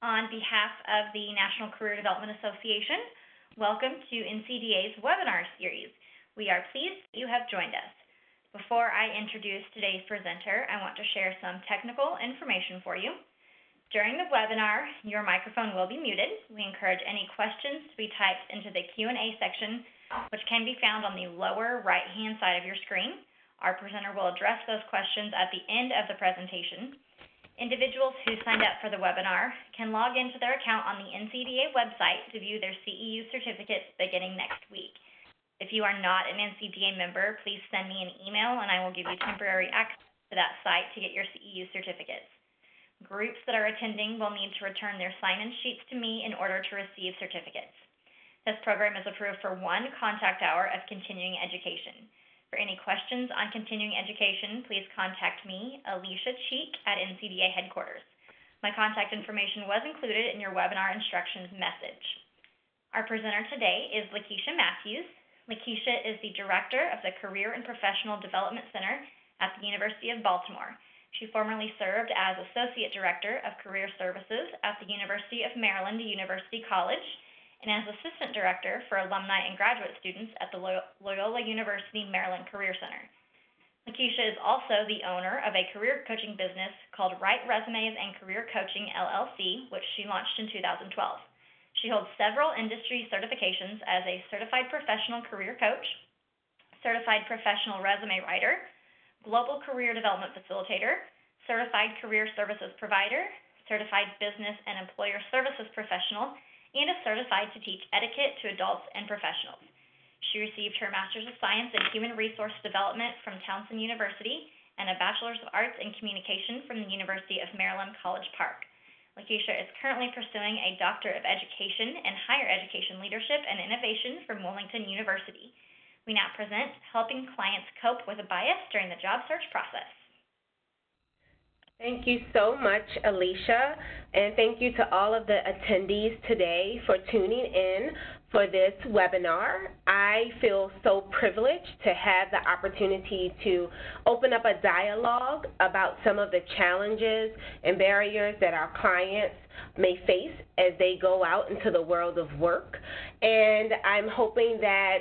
On behalf of the National Career Development Association, welcome to NCDA's webinar series. We are pleased that you have joined us. Before I introduce today's presenter, I want to share some technical information for you. During the webinar, your microphone will be muted. We encourage any questions to be typed into the Q&A section, which can be found on the lower right-hand side of your screen. Our presenter will address those questions at the end of the presentation. Individuals who signed up for the webinar can log into their account on the NCDA website to view their CEU certificates beginning next week. If you are not an NCDA member, please send me an email and I will give you temporary access to that site to get your CEU certificates. Groups that are attending will need to return their sign-in sheets to me in order to receive certificates. This program is approved for 1 contact hour of continuing education. For any questions on continuing education, please contact me, Alicia Cheek, at NCDA headquarters. My contact information was included in your webinar instructions message. Our presenter today is Lakeisha Matthews. Lakeisha is the Director of the Career and Professional Development Center at the University of Baltimore. She formerly served as Associate Director of Career Services at the University of Maryland University College, and as Assistant Director for Alumni and Graduate Students at the Loyola University Maryland Career Center. Lakeisha is also the owner of a career coaching business called Right Resumes and Career Coaching, LLC, which she launched in 2012. She holds several industry certifications as a Certified Professional Career Coach, Certified Professional Resume Writer, Global Career Development Facilitator, Certified Career Services Provider, Certified Business and Employer Services Professional, and is certified to teach etiquette to adults and professionals. She received her Master's of Science in Human Resource Development from Towson University and a Bachelor's of Arts in Communication from the University of Maryland College Park. Lakeisha is currently pursuing a Doctor of Education in Higher Education Leadership and Innovation from Wilmington University. We now present Helping Clients Cope with a Bias During the Job Search Process. Thank you so much, Alicia, and thank you to all of the attendees today for tuning in for this webinar. I feel so privileged to have the opportunity to open up a dialogue about some of the challenges and barriers that our clients may face as they go out into the world of work. And I'm hoping that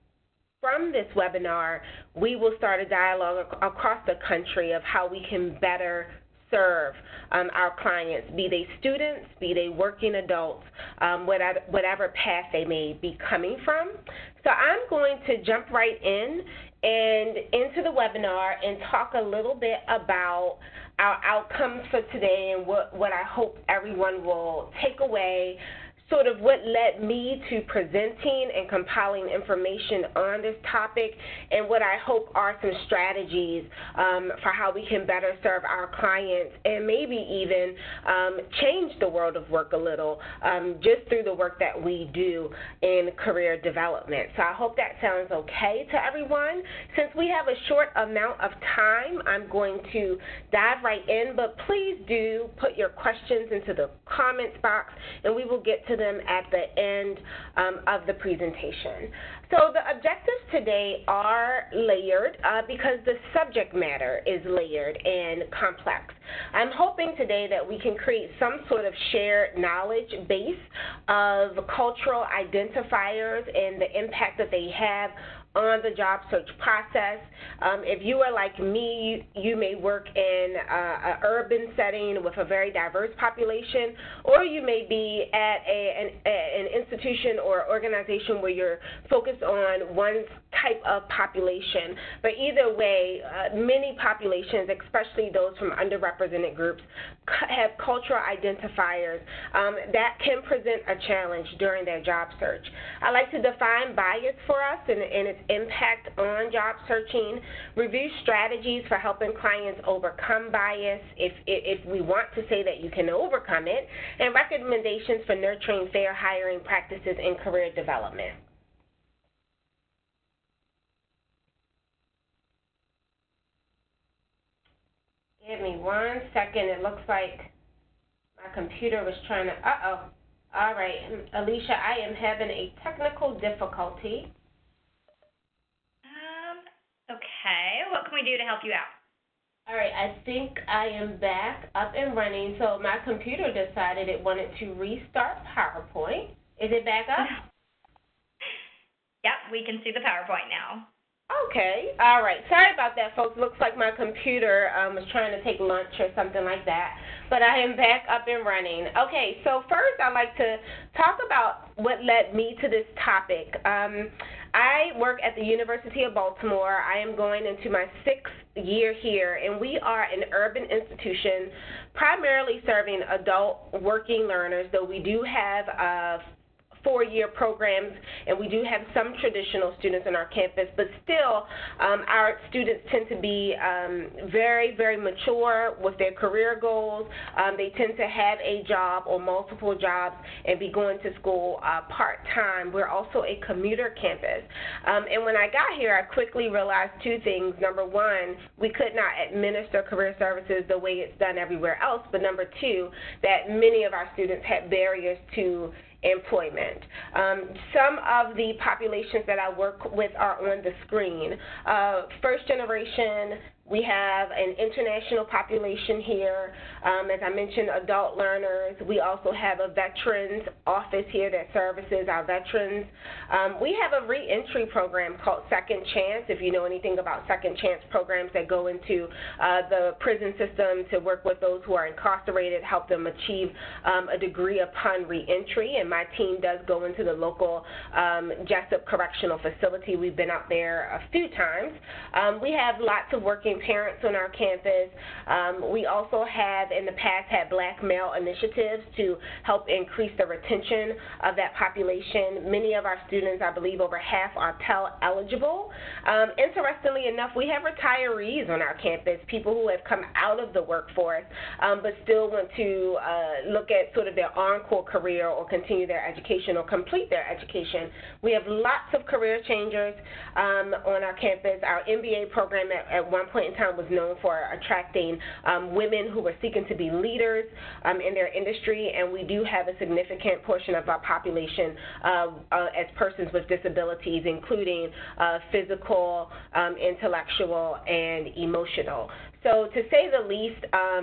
from this webinar, we will start a dialogue across the country of how we can better serve our clients, be they students, be they working adults, whatever path they may be coming from. So I'm going to jump right in and into the webinar and talk a little bit about our outcomes for today and what I hope everyone will take away, sort of what led me to presenting and compiling information on this topic, and what I hope are some strategies for how we can better serve our clients and maybe even change the world of work a little just through the work that we do in career development. So I hope that sounds okay to everyone. Since we have a short amount of time, I'm going to dive right in, but please do put your questions into the comments box and we will get to them at the end of the presentation. So the objectives today are layered because the subject matter is layered and complex. I'm hoping today that we can create some sort of shared knowledge base of cultural identifiers and the impact that they have on the job search process. If you are like me, you may work in an urban setting with a very diverse population, or you may be at an institution or organization where you're focused on one type of population. But either way, many populations, especially those from underrepresented groups, have cultural identifiers that can present a challenge during their job search. I like to define bias for us and its impact on job searching, review strategies for helping clients overcome bias if we want to say that you can overcome it, and recommendations for nurturing fair hiring practices in career development. Give me 1 second. It looks like my computer was trying to, all right, Alicia, I am having a technical difficulty. Okay, what can we do to help you out? All right, I think I am back up and running. So my computer decided it wanted to restart PowerPoint. Is it back up? Yep, we can see the PowerPoint now. Okay, all right. Sorry about that, folks. Looks like my computer was trying to take lunch or something like that. But I am back up and running. Okay, so first I'd like to talk about what led me to this topic. I work at the University of Baltimore. I am going into my 6th year here, and we are an urban institution primarily serving adult working learners, though we do have 4-year programs, and we do have some traditional students on our campus, but still our students tend to be very, very mature with their career goals. They tend to have a job or multiple jobs and be going to school part-time. We're also a commuter campus. And when I got here, I quickly realized 2 things. Number one, we could not administer career services the way it's done everywhere else, but number 2, that many of our students had barriers to employment. Some of the populations that I work with are on the screen. First generation, we have an international population here. As I mentioned, adult learners. We also have a veterans office here that services our veterans. We have a reentry program called Second Chance, if you know anything about Second Chance programs that go into the prison system to work with those who are incarcerated, help them achieve a degree upon reentry. And my team does go into the local Jessup Correctional Facility. We've been out there a few times. We have lots of working parents on our campus. We also have in the past had black male initiatives to help increase the retention of that population. Many of our students, I believe over half, are Pell eligible. Interestingly enough, we have retirees on our campus, people who have come out of the workforce but still want to look at sort of their encore career or continue their education or complete their education. We have lots of career changers on our campus. Our MBA program at one point in time was known for attracting women who were seeking to be leaders in their industry, and we do have a significant portion of our population as persons with disabilities, including physical, intellectual, and emotional. So to say the least,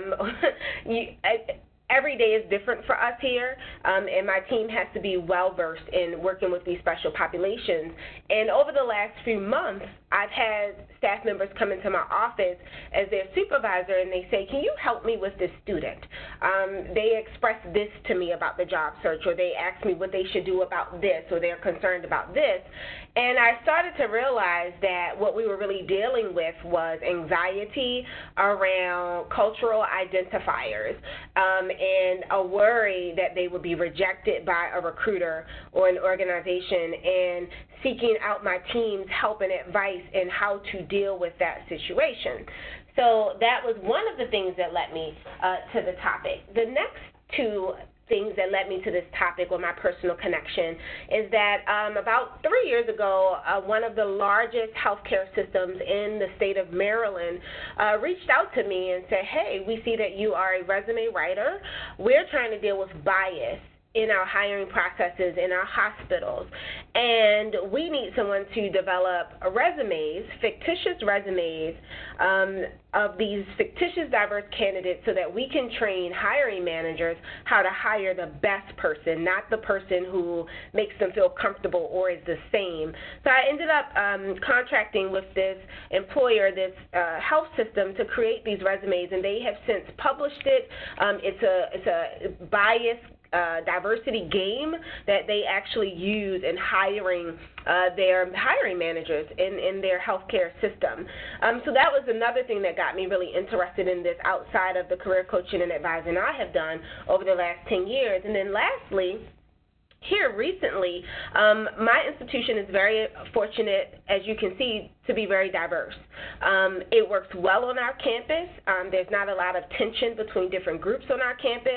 every day is different for us here, and my team has to be well-versed in working with these special populations. And over the last few months, I've had staff members come into my office as their supervisor, and they say, can you help me with this student? They express this to me about the job search, or they ask me what they should do about this, or they're concerned about this. And I started to realize that what we were really dealing with was anxiety around cultural identifiers and a worry that they would be rejected by a recruiter or an organization, and seeking out my team's help and advice in how to deal with that situation. So that was one of the things that led me to the topic. The next 2 things that led me to this topic, or my personal connection, is that about 3 years ago, one of the largest healthcare systems in the state of Maryland reached out to me and said, hey, we see that you are a resume writer. We're trying to deal with bias in our hiring processes in our hospitals, and we need someone to develop resumes, fictitious resumes of these fictitious diverse candidates, so that we can train hiring managers how to hire the best person, not the person who makes them feel comfortable or is the same. So I ended up contracting with this employer, this health system, to create these resumes, and they have since published it. It's a bias diversity game that they actually use in hiring their hiring managers in their healthcare system. So that was another thing that got me really interested in this outside of the career coaching and advising I have done over the last 10 years. And then lastly, here recently, my institution is very fortunate, as you can see, to be very diverse. It works well on our campus. There's not a lot of tension between different groups on our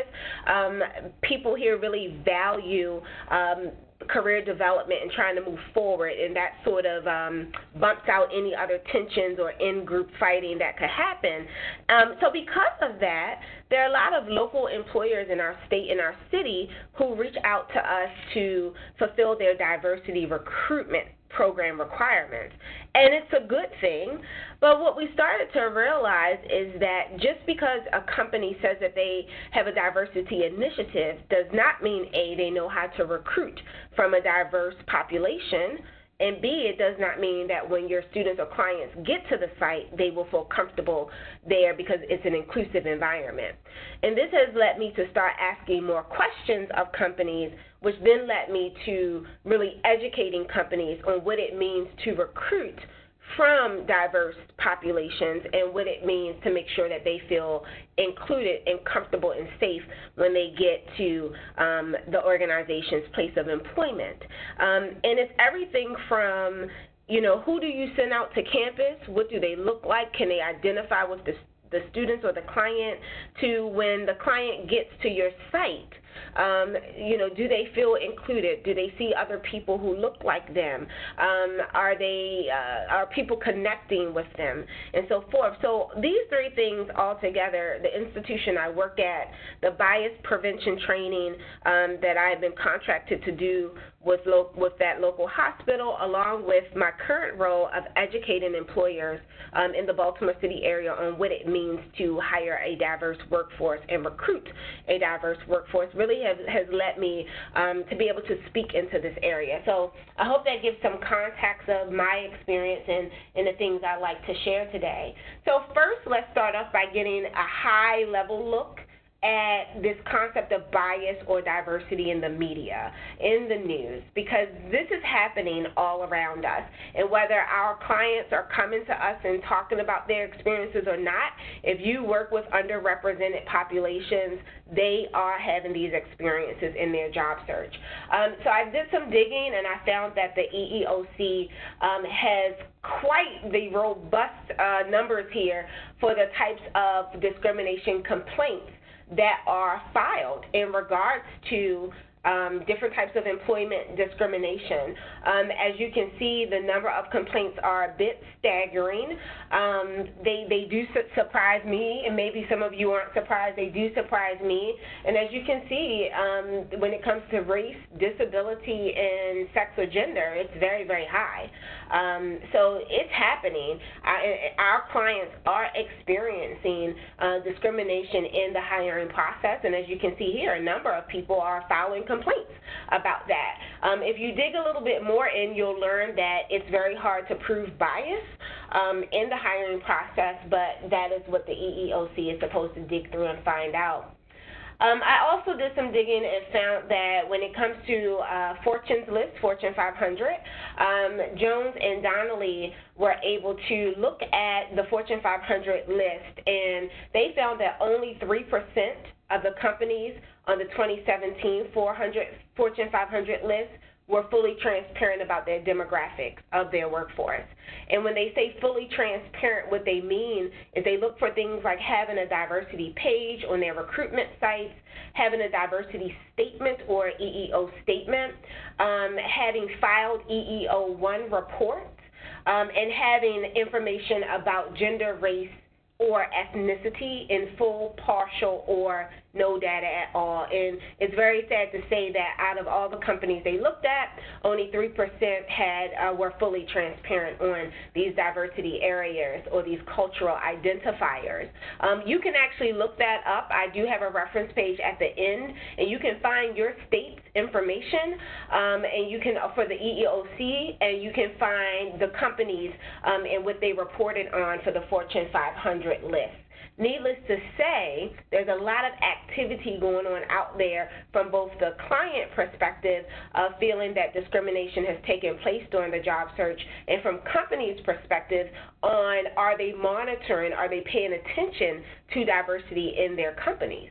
campus. People here really value career development and trying to move forward, and that sort of bumps out any other tensions or in-group fighting that could happen. So because of that, there are a lot of local employers in our state and our city who reach out to us to fulfill their diversity recruitment program requirements. And it's a good thing, but what we started to realize is that just because a company says that they have a diversity initiative does not mean, A, they know how to recruit from a diverse population, and B, it does not mean that when your students or clients get to the site, they will feel comfortable there because it's an inclusive environment. And this has led me to start asking more questions of companies, which then led me to really educating companies on what it means to recruit from diverse populations and what it means to make sure that they feel included and comfortable and safe when they get to the organization's place of employment. And it's everything from, who do you send out to campus? What do they look like? Can they identify with the students or the client, to when the client gets to your site? Do they feel included? Do they see other people who look like them? Are people connecting with them, and so forth? So these three things all together, the institution I work at, the bias prevention training that I've been contracted to do with that local hospital, along with my current role of educating employers in the Baltimore City area on what it means to hire a diverse workforce and recruit a diverse workforce, really has led me to be able to speak into this area. So I hope that gives some context of my experience and the things I like to share today. So first, let's start off by getting a high-level look at this concept of bias or diversity in the media, in the news, because this is happening all around us. And whether our clients are coming to us and talking about their experiences or not, if you work with underrepresented populations, they are having these experiences in their job search. So I did some digging, and I found that the EEOC has quite the robust numbers here for the types of discrimination complaints that are filed in regards to different types of employment discrimination. As you can see, the number of complaints are a bit staggering. They do surprise me, and maybe some of you aren't surprised. They do surprise me. And as you can see, when it comes to race, disability, and sex or gender, it's very, very high. So it's happening. Our clients are experiencing discrimination in the hiring process, and as you can see here, a number of people are filing complaints about that. If you dig a little bit more in, you'll learn that it's very hard to prove bias in the hiring process, but that is what the EEOC is supposed to dig through and find out. I also did some digging and found that when it comes to Fortune's list, Fortune 500, Jones and Donnelly were able to look at the Fortune 500 list, and they found that only 3% of the companies on the 2017 Fortune 500 list were fully transparent about their demographics of their workforce. And when they say fully transparent, what they mean is they look for things like having a diversity page on their recruitment sites, having a diversity statement or EEO statement, having filed EEO-1 reports, and having information about gender, race, or ethnicity in full, partial, or no data at all. And it's very sad to say that out of all the companies they looked at, only 3% were fully transparent on these diversity areas or these cultural identifiers. You can actually look that up. I do have a reference page at the end, and you can find your state's information, and you can for the EEOC, and you can find the companies and what they reported on for the Fortune 500 list. Needless to say, there's a lot of activity going on out there from both the client perspective of feeling that discrimination has taken place during the job search, and from companies' perspective on are they monitoring, are they paying attention to diversity in their companies.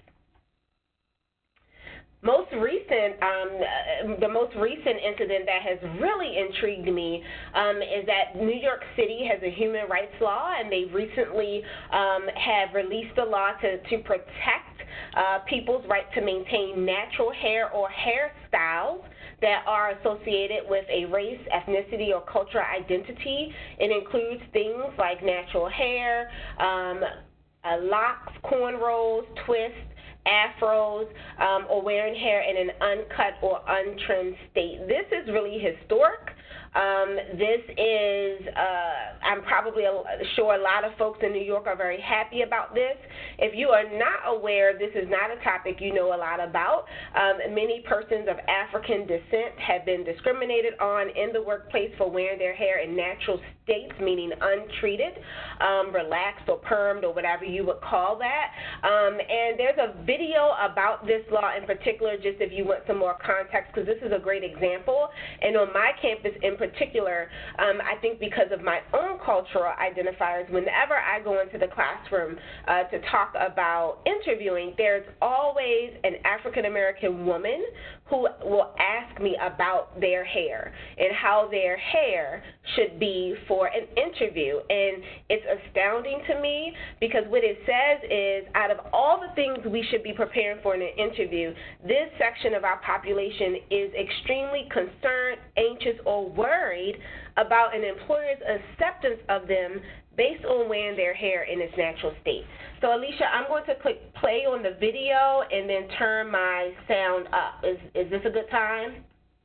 The most recent incident that has really intrigued me is that New York City has a human rights law, and they recently have released a law to protect people's right to maintain natural hair or hairstyles that are associated with a race, ethnicity, or cultural identity. It includes things like natural hair, locks, cornrows, twists, afros, or wearing hair in an uncut or untrimmed state. This is really historic This is, I'm probably sure a lot of folks in New York are very happy about this. If you are not aware, this is not a topic you know a lot about. Many persons of African descent have been discriminated on in the workplace for wearing their hair in natural states, meaning untreated, relaxed or permed or whatever you would call that. And there's a video about this law in particular, just if you want some more context, because this is a great example. And on my campus in particular, I think because of my own cultural identifiers, whenever I go into the classroom to talk about interviewing, there's always an African-American woman who will ask me about their hair and how their hair should be for an interview. And it's astounding to me because what it says is out of all the things we should be preparing for in an interview, this section of our population is extremely concerned, anxious, or worried about an employer's acceptance of them based on wearing their hair in its natural state. So, Alicia, I'm going to click play on the video and then turn my sound up. Is this a good time?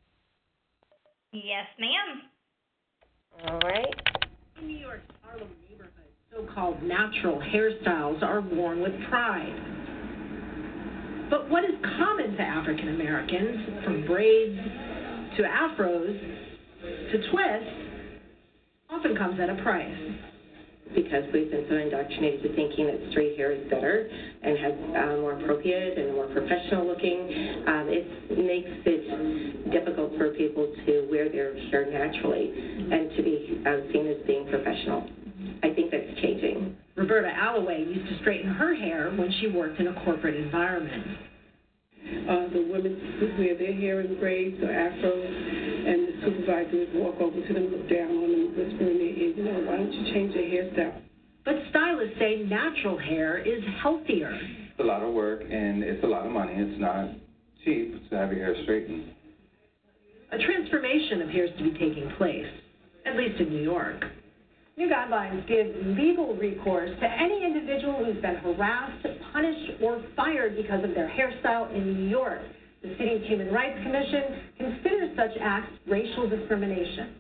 Yes, ma'am. All right. In New York's Harlem neighborhood, so-called natural hairstyles are worn with pride. But what is common to African Americans, from braids to afros to twists, often comes at a price. Because we've been so indoctrinated to thinking that straight hair is better and has more appropriate and more professional looking, it makes it difficult for people to wear their hair naturally and to be seen as being professional. I think that's changing. Roberta Alloway used to straighten her hair when she worked in a corporate environment. The women would wear their hair in braids or afros, and the supervisor would walk over to them, look down on them, whisper in their ear, why don't you change your hairstyle? But stylists say natural hair is healthier. It's a lot of work, and it's a lot of money. It's not cheap to have your hair straightened. A transformation appears to be taking place, at least in New York. New guidelines give legal recourse to any individual who's been harassed, punished, or fired because of their hairstyle in New York. The city's Human Rights Commission considers such acts racial discrimination.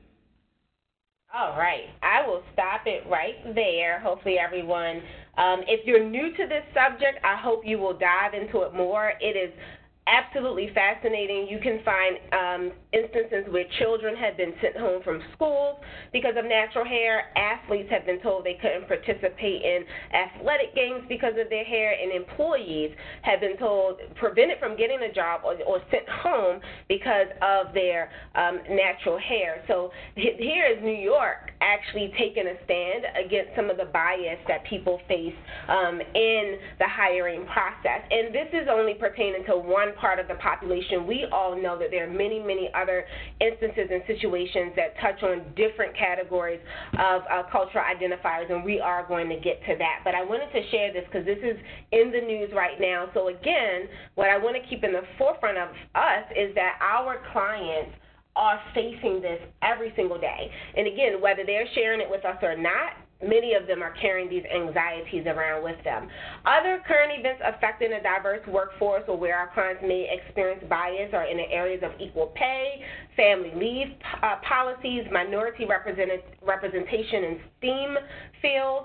All right. I will stop it right there. Hopefully everyone, if you're new to this subject, I hope you will dive into it more. It is absolutely fascinating. You can find instances where children have been sent home from schools because of natural hair. Athletes have been told they couldn't participate in athletic games because of their hair, and employees have been told, prevented from getting a job or sent home because of their natural hair. So here is New York actually taking a stand against some of the bias that people face in the hiring process. And this is only pertaining to one part of the population. We all know that there are many, many other instances and situations that touch on different categories of cultural identifiers, and we are going to get to that. But I wanted to share this because this is in the news right now. So again, what I want to keep in the forefront of us is that our clients are facing this every single day. And again, whether they're sharing it with us or not, many of them are carrying these anxieties around with them. Other current events affecting a diverse workforce or where our clients may experience bias are in the areas of equal pay, family leave policies, minority representation in STEAM fields,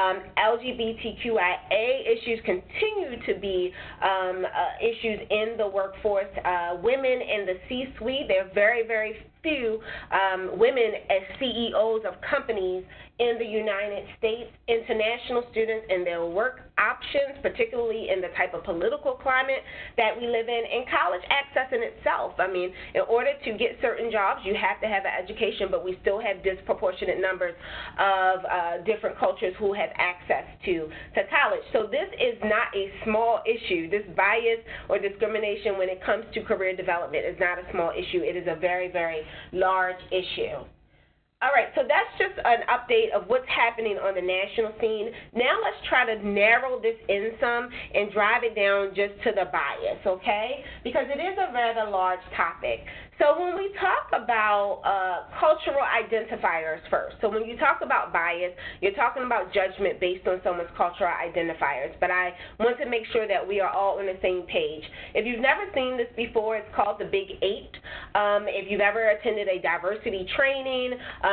LGBTQIA issues continue to be issues in the workforce. Women in the C-suite, there are very, very few women as CEOs of companies in the United States. International students and their work options, particularly in the type of political climate that we live in, and college access in itself. I mean, in order to get certain jobs, you have to have an education, but we still have disproportionate numbers of different cultures who have access to college. So this is not a small issue. This bias or discrimination when it comes to career development is not a small issue. It is a very, very large issue. All right, so that's just an update of what's happening on the national scene. Now let's try to narrow this in some and drive it down just to the bias, okay? Because it is a rather large topic. So when we talk about cultural identifiers first, so when you talk about bias, you're talking about judgment based on someone's cultural identifiers. But I want to make sure that we are all on the same page. If you've never seen this before, it's called the Big Eight. If you've ever attended a diversity training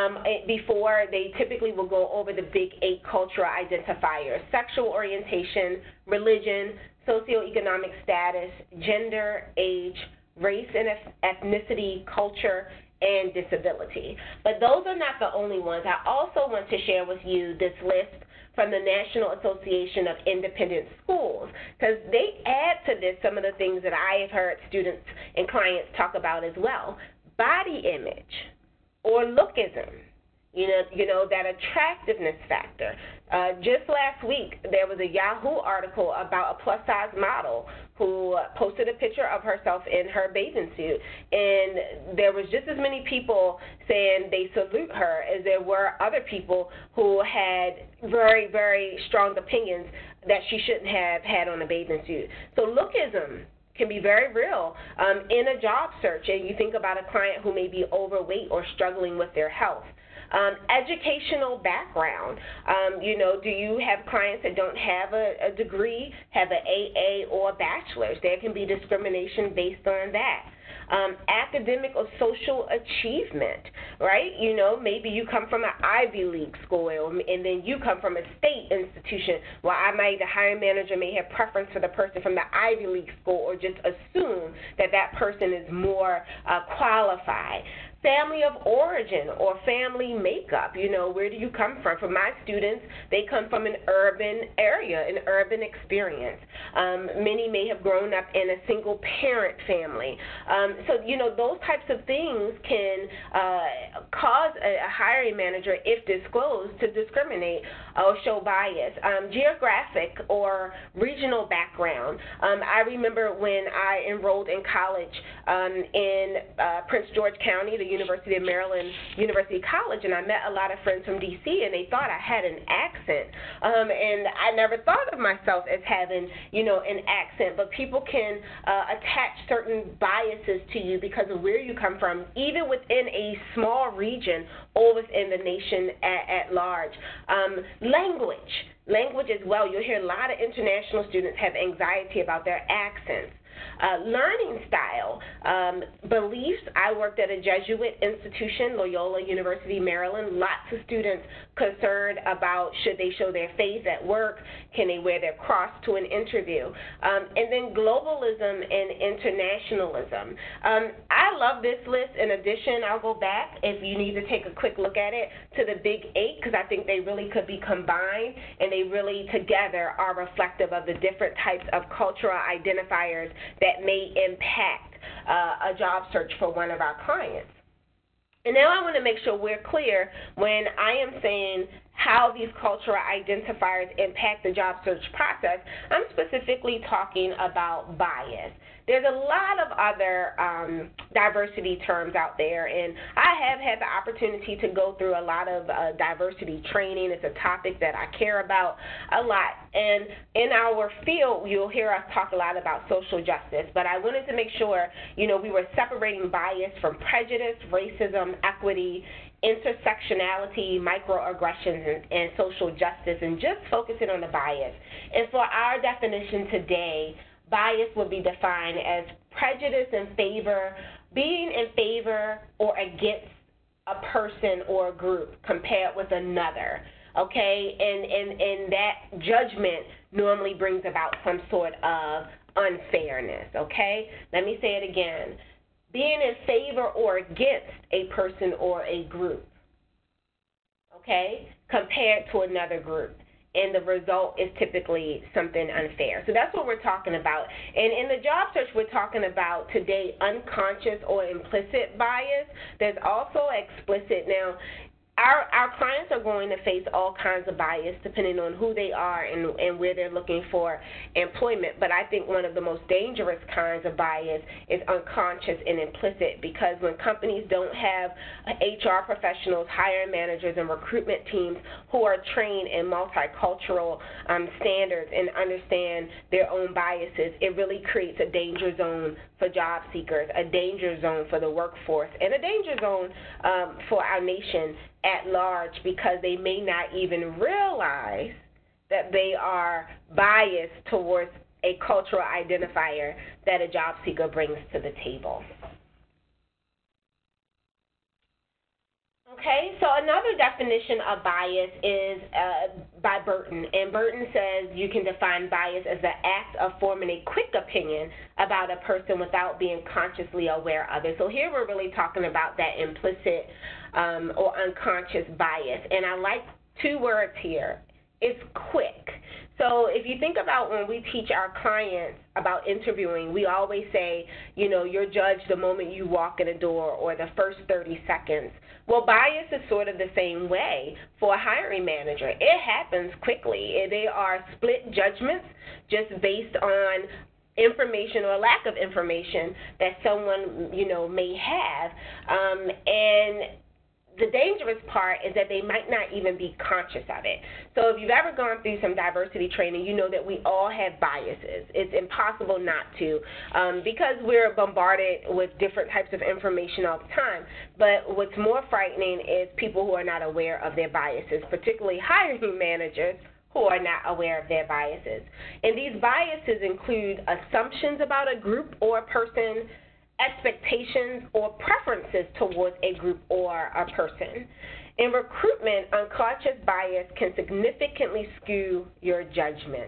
before, they typically will go over the Big Eight cultural identifiers: sexual orientation, religion, socioeconomic status, gender, age, race and ethnicity, culture, and disability. But those are not the only ones. I also want to share with you this list from the National Association of Independent Schools, because they add to this some of the things that I have heard students and clients talk about as well. Body image or lookism, you know, that attractiveness factor. Just last week, there was a Yahoo article about a plus-size model who posted a picture of herself in her bathing suit, and there was just as many people saying they salute her as there were other people who had very, very strong opinions that she shouldn't have had on a bathing suit. So lookism can be very real in a job search, and you think about a client who may be overweight or struggling with their health. Educational background, do you have clients that don't have a degree, have an AA or a bachelor's? There can be discrimination based on that. Academic or social achievement, right? Maybe you come from an Ivy League school and then you come from a state institution. Well, the hiring manager may have preference for the person from the Ivy League school or just assume that that person is more qualified. Family of origin or family makeup, where do you come from? For my students, they come from an urban area, an urban experience. Many may have grown up in a single-parent family. So, those types of things can cause a hiring manager, if disclosed, to discriminate or show bias. Geographic or regional background. I remember when I enrolled in college in Prince George County, the University of Maryland University College, and I met a lot of friends from D.C., and they thought I had an accent. And I never thought of myself as having, an accent, but people can attach certain biases to you because of where you come from, even within a small region or within the nation at large. Language as well. You'll hear a lot of international students have anxiety about their accents. Learning style, beliefs. I worked at a Jesuit institution, Loyola University, Maryland. Lots of students concerned about should they show their face at work, can they wear their cross to an interview. And then globalism and internationalism. I love this list. In addition, I'll go back, if you need to take a quick look at it, to the Big Eight, because I think they really could be combined, and they really together are reflective of the different types of cultural identifiers that may impact a job search for one of our clients. And now I want to make sure we're clear when I am saying how these cultural identifiers impact the job search process. I'm specifically talking about bias. There's a lot of other diversity terms out there, and I have had the opportunity to go through a lot of diversity training. It's a topic that I care about a lot. And in our field, you'll hear us talk a lot about social justice, but I wanted to make sure, we were separating bias from prejudice, racism, equity, intersectionality, microaggressions, and social justice, and just focusing on the bias. And for our definition today, bias would be defined as prejudice being in favor or against a person or a group compared with another, okay? And that judgment normally brings about some sort of unfairness, okay? Let me say it again. Being in favor or against a person or a group, okay, compared to another group. And the result is typically something unfair. So that's what we're talking about. And in the job search, we're talking about today unconscious or implicit bias. There's also explicit. Now, our clients are going to face all kinds of bias depending on who they are and where they're looking for employment. But I think one of the most dangerous kinds of bias is unconscious and implicit, because when companies don't have HR professionals, hiring managers, and recruitment teams who are trained in multicultural standards and understand their own biases, it really creates a danger zone for job seekers, a danger zone for the workforce, and a danger zone for our nation at large, because they may not even realize that they are biased towards a cultural identifier that a job seeker brings to the table. Okay, so another definition of bias is by Burton, and Burton says you can define bias as the act of forming a quick opinion about a person without being consciously aware of it. So here we're really talking about that implicit or unconscious bias, and I like two words here. It's quick. So if you think about when we teach our clients about interviewing, we always say, you know, you're judged the moment you walk in the door or the first 30 seconds. Well, bias is sort of the same way for a hiring manager. It happens quickly. They are split judgments just based on information or lack of information that someone, you know, may have. And the dangerous part is that they might not even be conscious of it. So if you've ever gone through some diversity training, you know that we all have biases. It's impossible not to, because we're bombarded with different types of information all the time. But what's more frightening is people who are not aware of their biases, particularly hiring managers who are not aware of their biases. And these biases include assumptions about a group or a person, expectations or preferences towards a group or a person. In recruitment, unconscious bias can significantly skew your judgment.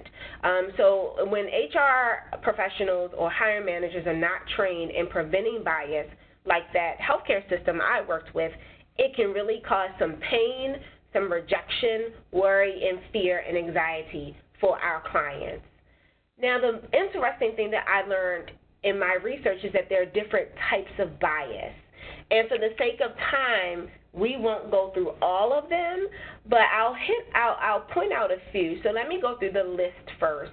So when HR professionals or hiring managers are not trained in preventing bias, like that healthcare system I worked with, it can really cause some pain, some rejection, worry, and fear and anxiety for our clients. Now, the interesting thing that I learned in my research is that there are different types of bias. And for the sake of time, we won't go through all of them, but I'll point out a few. So let me go through the list first.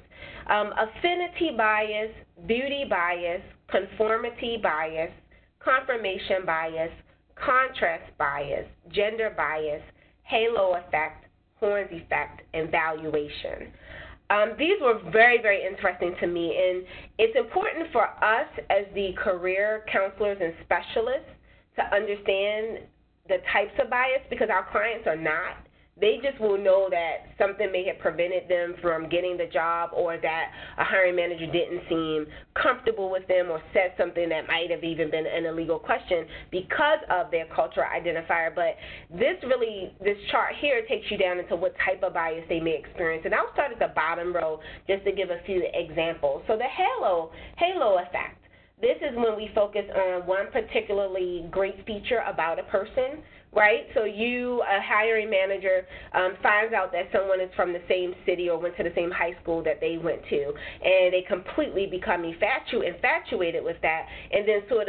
Affinity bias, beauty bias, conformity bias, confirmation bias, contrast bias, gender bias, halo effect, Horn's effect, and valuation. These were very, very interesting to me, and it's important for us as the career counselors and specialists to understand the types of bias, because our clients are not. They just will know that something may have prevented them from getting the job, or that a hiring manager didn't seem comfortable with them or said something that might have even been an illegal question because of their cultural identifier. But this chart here takes you down into what type of bias they may experience. And I'll start at the bottom row just to give a few examples. So the halo effect. This is when we focus on one particularly great feature about a person, right? So you, a hiring manager, finds out that someone is from the same city or went to the same high school that they went to, and they completely become infatuated with that, and then sort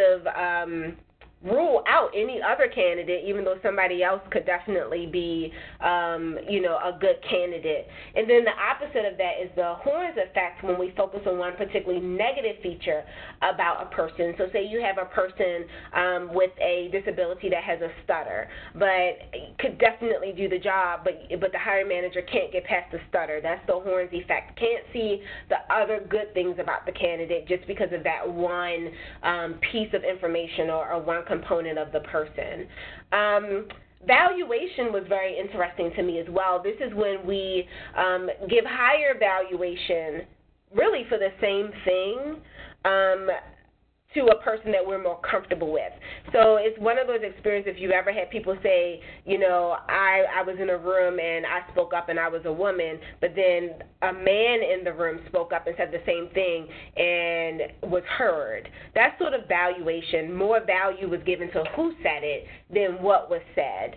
of rule out any other candidate, even though somebody else could definitely be, a good candidate. And then the opposite of that is the Horn's effect, when we focus on one particularly negative feature about a person. So say you have a person with a disability that has a stutter, but could definitely do the job, but the hiring manager can't get past the stutter. That's the Horn's effect. Can't see the other good things about the candidate just because of that one piece of information or one component of the person. Valuation was very interesting to me as well. This is when we give higher valuation really for the same thing to a person that we're more comfortable with. So it's one of those experiences, if you've ever had people say, I was in a room and I spoke up and I was a woman, but then a man in the room spoke up and said the same thing and was heard. That sort of valuation, more value was given to who said it than what was said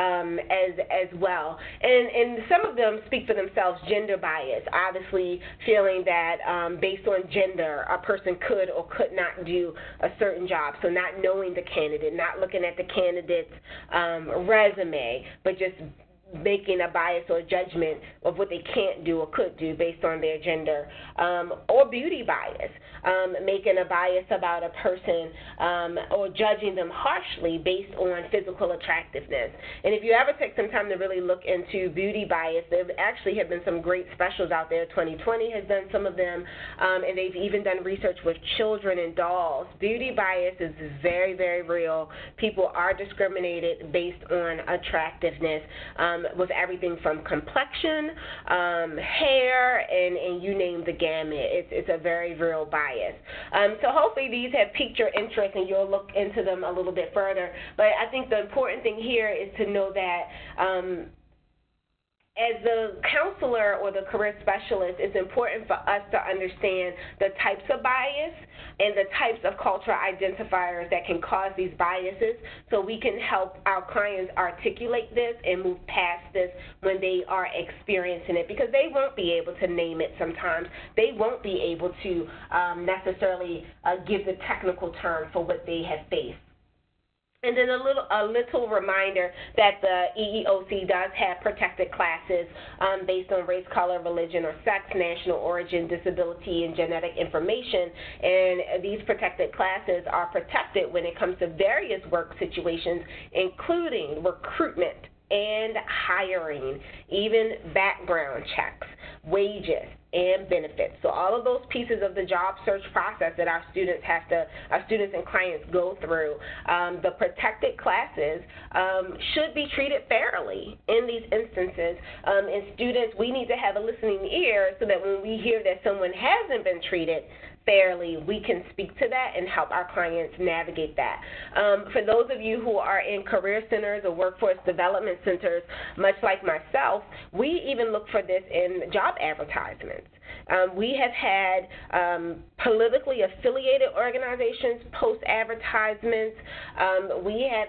as well. And some of them speak for themselves. Gender bias, obviously feeling that based on gender, a person could or could not do do a certain job. So not knowing the candidate, not looking at the candidate's resume, but just making a bias or judgment of what they can't do or could do based on their gender, or beauty bias, making a bias about a person or judging them harshly based on physical attractiveness. And if you ever take some time to really look into beauty bias, there actually have been some great specials out there. 2020 has done some of them, and they've even done research with children and dolls. Beauty bias is very, very real. People are discriminated based on attractiveness, with everything from complexion, hair, and you name the gamut. It's a very real bias. So hopefully these have piqued your interest and you'll look into them a little bit further. But I think the important thing here is to know that as the counselor or the career specialist, it's important for us to understand the types of bias and the types of cultural identifiers that can cause these biases, so we can help our clients articulate this and move past this when they are experiencing it, because they won't be able to name it sometimes. They won't be able to necessarily give the technical term for what they have faced. And then a little reminder that the EEOC does have protected classes based on race, color, religion, or sex, national origin, disability, and genetic information. And these protected classes are protected when it comes to various work situations, including recruitment and hiring, even background checks, wages, and benefits. So all of those pieces of the job search process that our students and clients go through, the protected classes should be treated fairly in these instances. And students, we need to have a listening ear so that when we hear that someone hasn't been treated fairly, we can speak to that and help our clients navigate that. For those of you who are in career centers or workforce development centers, much like myself, we even look for this in job advertisements. We have had politically affiliated organizations post advertisements. We have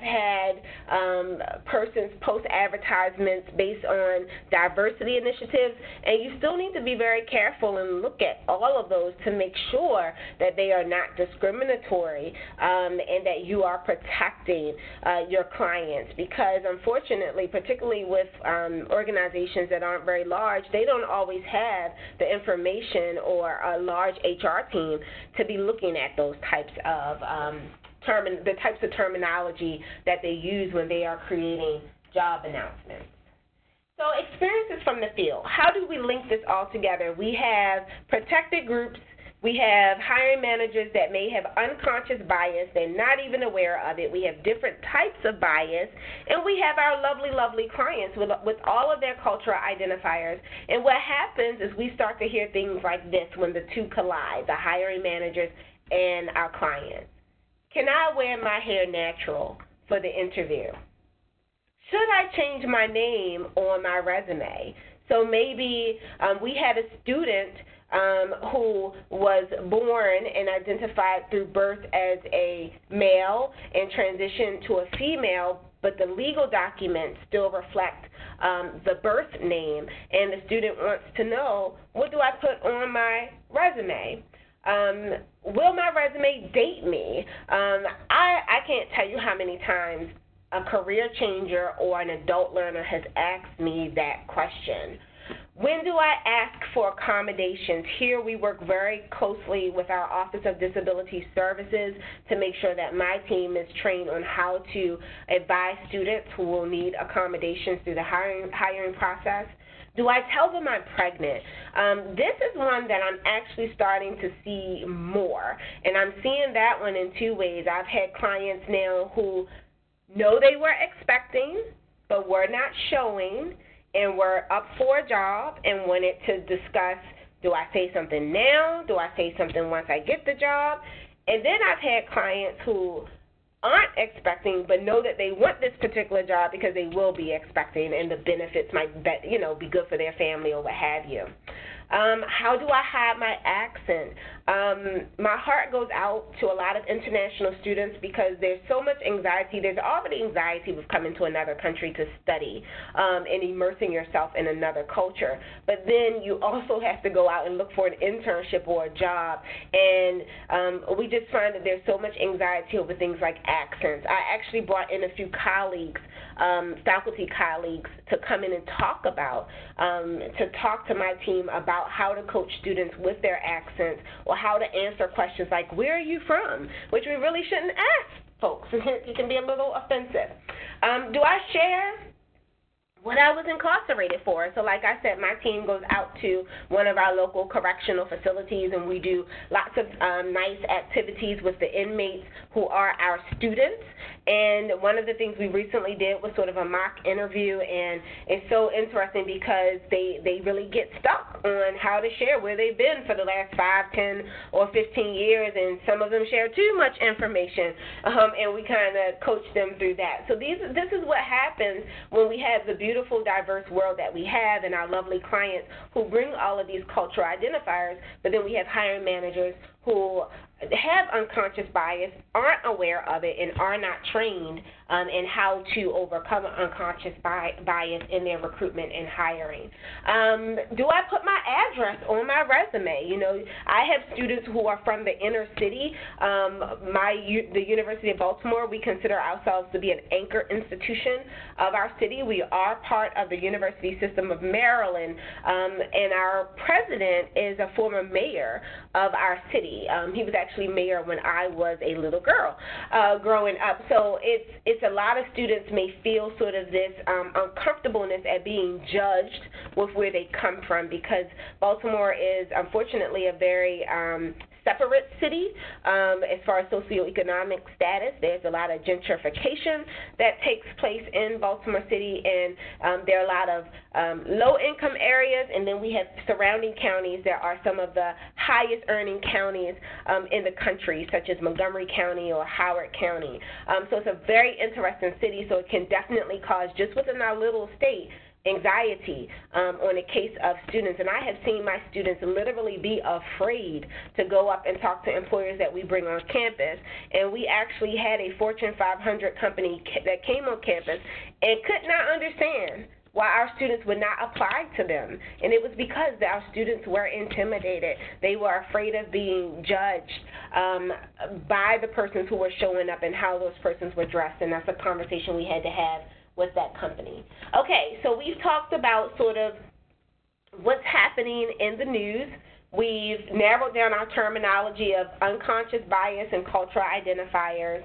had persons post advertisements based on diversity initiatives, and you still need to be very careful and look at all of those to make sure that they are not discriminatory and that you are protecting your clients, because unfortunately, particularly with organizations that aren't very large, they don't always have the information or a large HR team to be looking at those types of terminology that they use when they are creating job announcements. So experiences from the field. How do we link this all together? We have protected groups. We have hiring managers that may have unconscious bias. They're not even aware of it. We have different types of bias. And we have our lovely, lovely clients with all of their cultural identifiers. And what happens is we start to hear things like this when the two collide, the hiring managers and our clients. Can I wear my hair natural for the interview? Should I change my name on my resume? So maybe we had a student who was born and identified through birth as a male and transitioned to a female, but the legal documents still reflect the birth name, and the student wants to know, what do I put on my resume? Will my resume date me? I can't tell you how many times a career changer or an adult learner has asked me that question. When do I ask for accommodations? Here we work very closely with our Office of Disability Services to make sure that my team is trained on how to advise students who will need accommodations through the hiring process. Do I tell them I'm pregnant? This is one that I'm actually starting to see more, and I'm seeing that one in two ways. I've had clients now who know they were expecting but were not showing, and were up for a job and wanted to discuss, do I say something now? Do I say something once I get the job? And then I've had clients who aren't expecting but know that they want this particular job because they will be expecting and the benefits might be good for their family or what have you. How do I hide my accent? My heart goes out to a lot of international students because there's so much anxiety. There's already anxiety with coming to another country to study and immersing yourself in another culture. But then you also have to go out and look for an internship or a job. And we just find that there's so much anxiety over things like accents. I actually brought in a few colleagues, faculty colleagues, to come in and talk to my team about how to coach students with their accents or how to answer questions like, where are you from? Which we really shouldn't ask folks. It can be a little offensive. Do I share what I was incarcerated for? So like I said, my team goes out to one of our local correctional facilities, and we do lots of nice activities with the inmates who are our students. And one of the things we recently did was sort of a mock interview, and it's so interesting because they really get stuck on how to share where they've been for the last 5, 10, or 15 years, and some of them share too much information, and we kind of coach them through that. So this is what happens when we have the beautiful, diverse world that we have and our lovely clients who bring all of these cultural identifiers, but then we have hiring managers who have unconscious bias, aren't aware of it, and are not trained in how to overcome unconscious bias in their recruitment and hiring. Do I put my address on my resume? You know, I have students who are from the inner city. The University of Baltimore, we consider ourselves to be an anchor institution of our city. We are part of the University System of Maryland, and our president is a former mayor of our city. He was actually mayor when I was a little girl growing up. So it's a lot of students may feel sort of this uncomfortableness at being judged with where they come from, because Baltimore is unfortunately a very separate city as far as socioeconomic status. There's a lot of gentrification that takes place in Baltimore City, and there are a lot of low-income areas, and then we have surrounding counties that are some of the highest-earning counties in the country, such as Montgomery County or Howard County. So it's a very interesting city, so it can definitely cause, just within our little state, anxiety on a case of students. And I have seen my students literally be afraid to go up and talk to employers that we bring on campus. And we actually had a Fortune 500 company that came on campus and could not understand why our students would not apply to them. And it was because our students were intimidated. They were afraid of being judged by the persons who were showing up and how those persons were dressed. And that's a conversation we had to have with that company. Okay, so we've talked about sort of what's happening in the news. We've narrowed down our terminology of unconscious bias and cultural identifiers.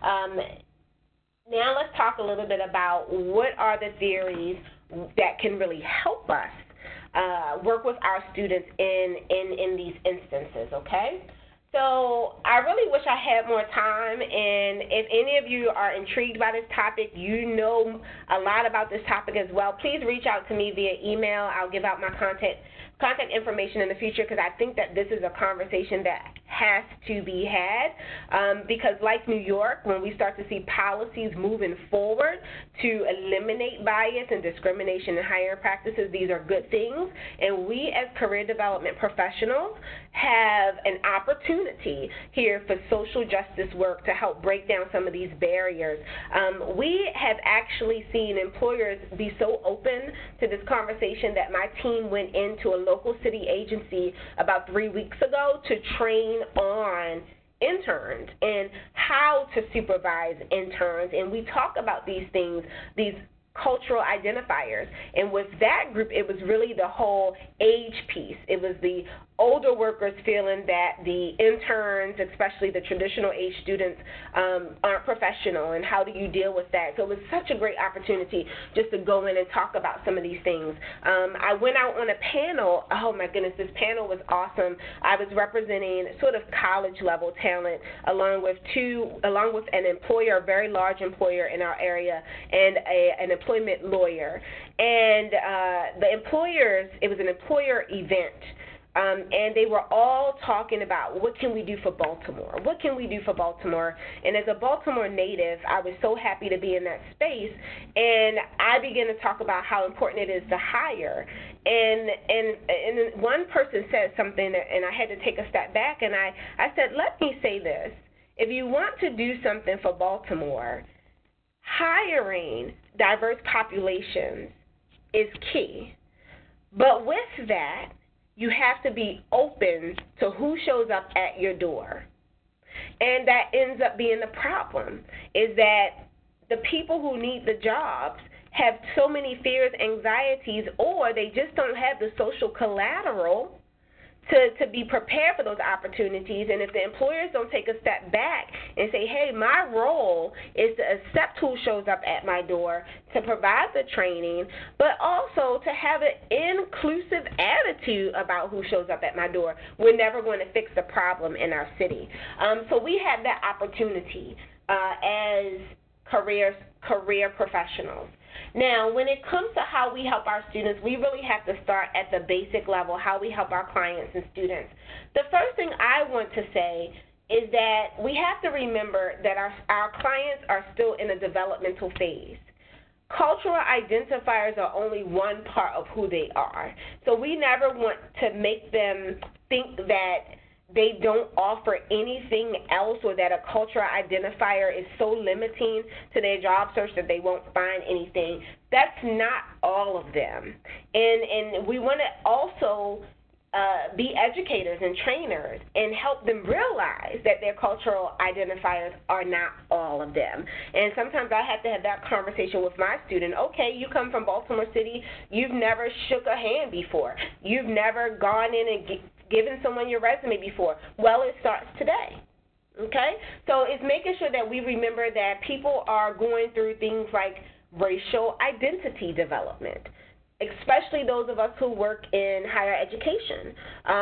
Now let's talk a little bit about what are the theories that can really help us work with our students in these instances, okay? So I really wish I had more time, and if any of you are intrigued by this topic, you know a lot about this topic as well, please reach out to me via email. I'll give out my contact information in the future, because I think that this is a conversation that has to be had, because like New York, when we start to see policies moving forward to eliminate bias and discrimination in hiring practices, these are good things, and we as career development professionals have an opportunity here for social justice work to help break down some of these barriers. We have actually seen employers be so open to this conversation that my team went into a local city agency about 3 weeks ago to train on interns and how to supervise interns. And we talk about these things, these cultural identifiers. And with that group, it was really the whole age piece. It was the older workers feeling that the interns, especially the traditional age students, aren't professional, and how do you deal with that? So it was such a great opportunity just to go in and talk about some of these things. I went out on a panel. Oh my goodness, this panel was awesome. I was representing sort of college level talent along with an employer, a very large employer in our area, and an employment lawyer. And the employers, it was an employer event. and they were all talking about what can we do for Baltimore? What can we do for Baltimore? And as a Baltimore native, I was so happy to be in that space, and I began to talk about how important it is to hire. And one person said something, and I had to take a step back, and I said, let me say this. If you want to do something for Baltimore, hiring diverse populations is key. But with that, you have to be open to who shows up at your door. And that ends up being the problem, is that the people who need the jobs have so many fears, anxieties, or they just don't have the social collateral to be prepared for those opportunities. And if the employers don't take a step back and say, hey, my role is to accept who shows up at my door, to provide the training, but also to have an inclusive attitude about who shows up at my door, we're never going to fix the problem in our city. So we have that opportunity as career professionals. Now, when it comes to how we help our students, we really have to start at the basic level, how we help our clients and students. The first thing I want to say is that we have to remember that our clients are still in a developmental phase. Cultural identifiers are only one part of who they are. So we never want to make them think that they don't offer anything else, or that a cultural identifier is so limiting to their job search that they won't find anything. That's not all of them. And we want to also be educators and trainers and help them realize that their cultural identifiers are not all of them. And sometimes I have to have that conversation with my student. Okay, you come from Baltimore City, you've never shook a hand before, you've never gone in and given someone your resume before. Well, it starts today. Okay? So it's making sure that we remember that people are going through things like racial identity development, especially those of us who work in higher education.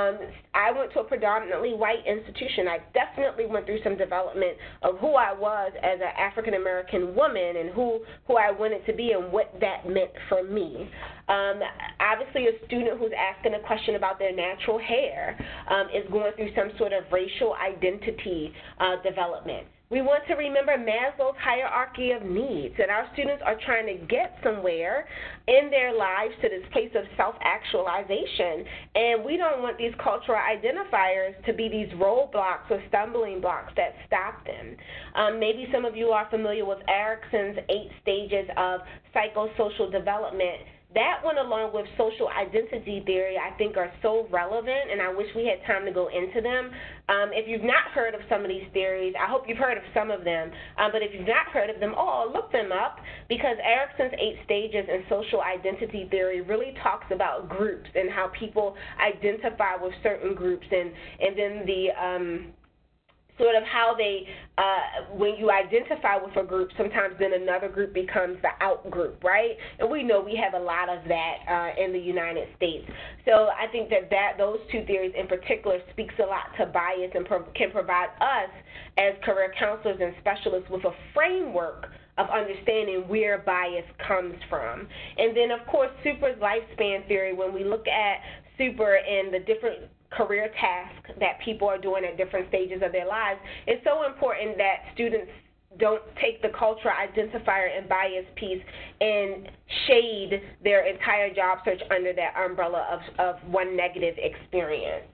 I went to a predominantly white institution. I definitely went through some development of who I was as an African-American woman and who I wanted to be and what that meant for me. Obviously, a student who's asking a question about their natural hair is going through some sort of racial identity development. We want to remember Maslow's hierarchy of needs, and our students are trying to get somewhere in their lives to this place of self-actualization, and we don't want these cultural identifiers to be these roadblocks or stumbling blocks that stop them. Maybe some of you are familiar with Erikson's 8 stages of psychosocial development. That one, along with social identity theory, I think are so relevant, and I wish we had time to go into them. If you've not heard of some of these theories, I hope you've heard of some of them, but if you've not heard of them all, look them up, because Erikson's 8 stages in social identity theory really talks about groups and how people identify with certain groups, and then the sort of how they, when you identify with a group, sometimes then another group becomes the out group, right? And we know we have a lot of that in the United States. So I think that those 2 theories in particular speaks a lot to bias and can provide us as career counselors and specialists with a framework of understanding where bias comes from. And then, of course, Super's lifespan theory, when we look at Super and the different career tasks that people are doing at different stages of their lives, it's so important that students don't take the cultural identifier and bias piece and shade their entire job search under that umbrella of one negative experience.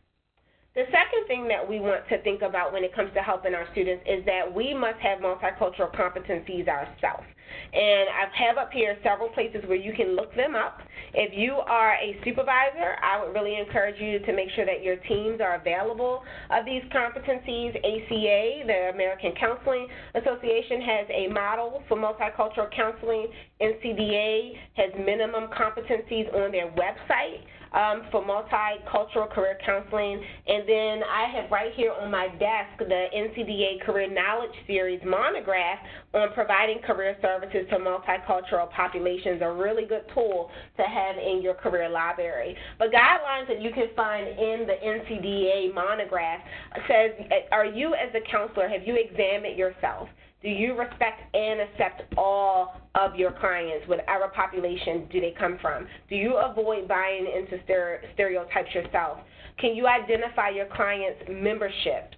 The second thing that we want to think about when it comes to helping our students is that we must have multicultural competencies ourselves. And I have up here several places where you can look them up. If you are a supervisor, I would really encourage you to make sure that your teams are available of these competencies. ACA, the American Counseling Association, has a model for multicultural counseling. NCDA has minimum competencies on their website for multicultural career counseling. And then I have right here on my desk the NCDA Career Knowledge Series monograph on providing career services to multicultural populations, a really good tool to have in your career library. But guidelines that you can find in the NCDA monograph says, are you as a counselor, have you examined yourself? Do you respect and accept all of your clients, whatever population do they come from? Do you avoid buying into stereotypes yourself? Can you identify your clients' memberships?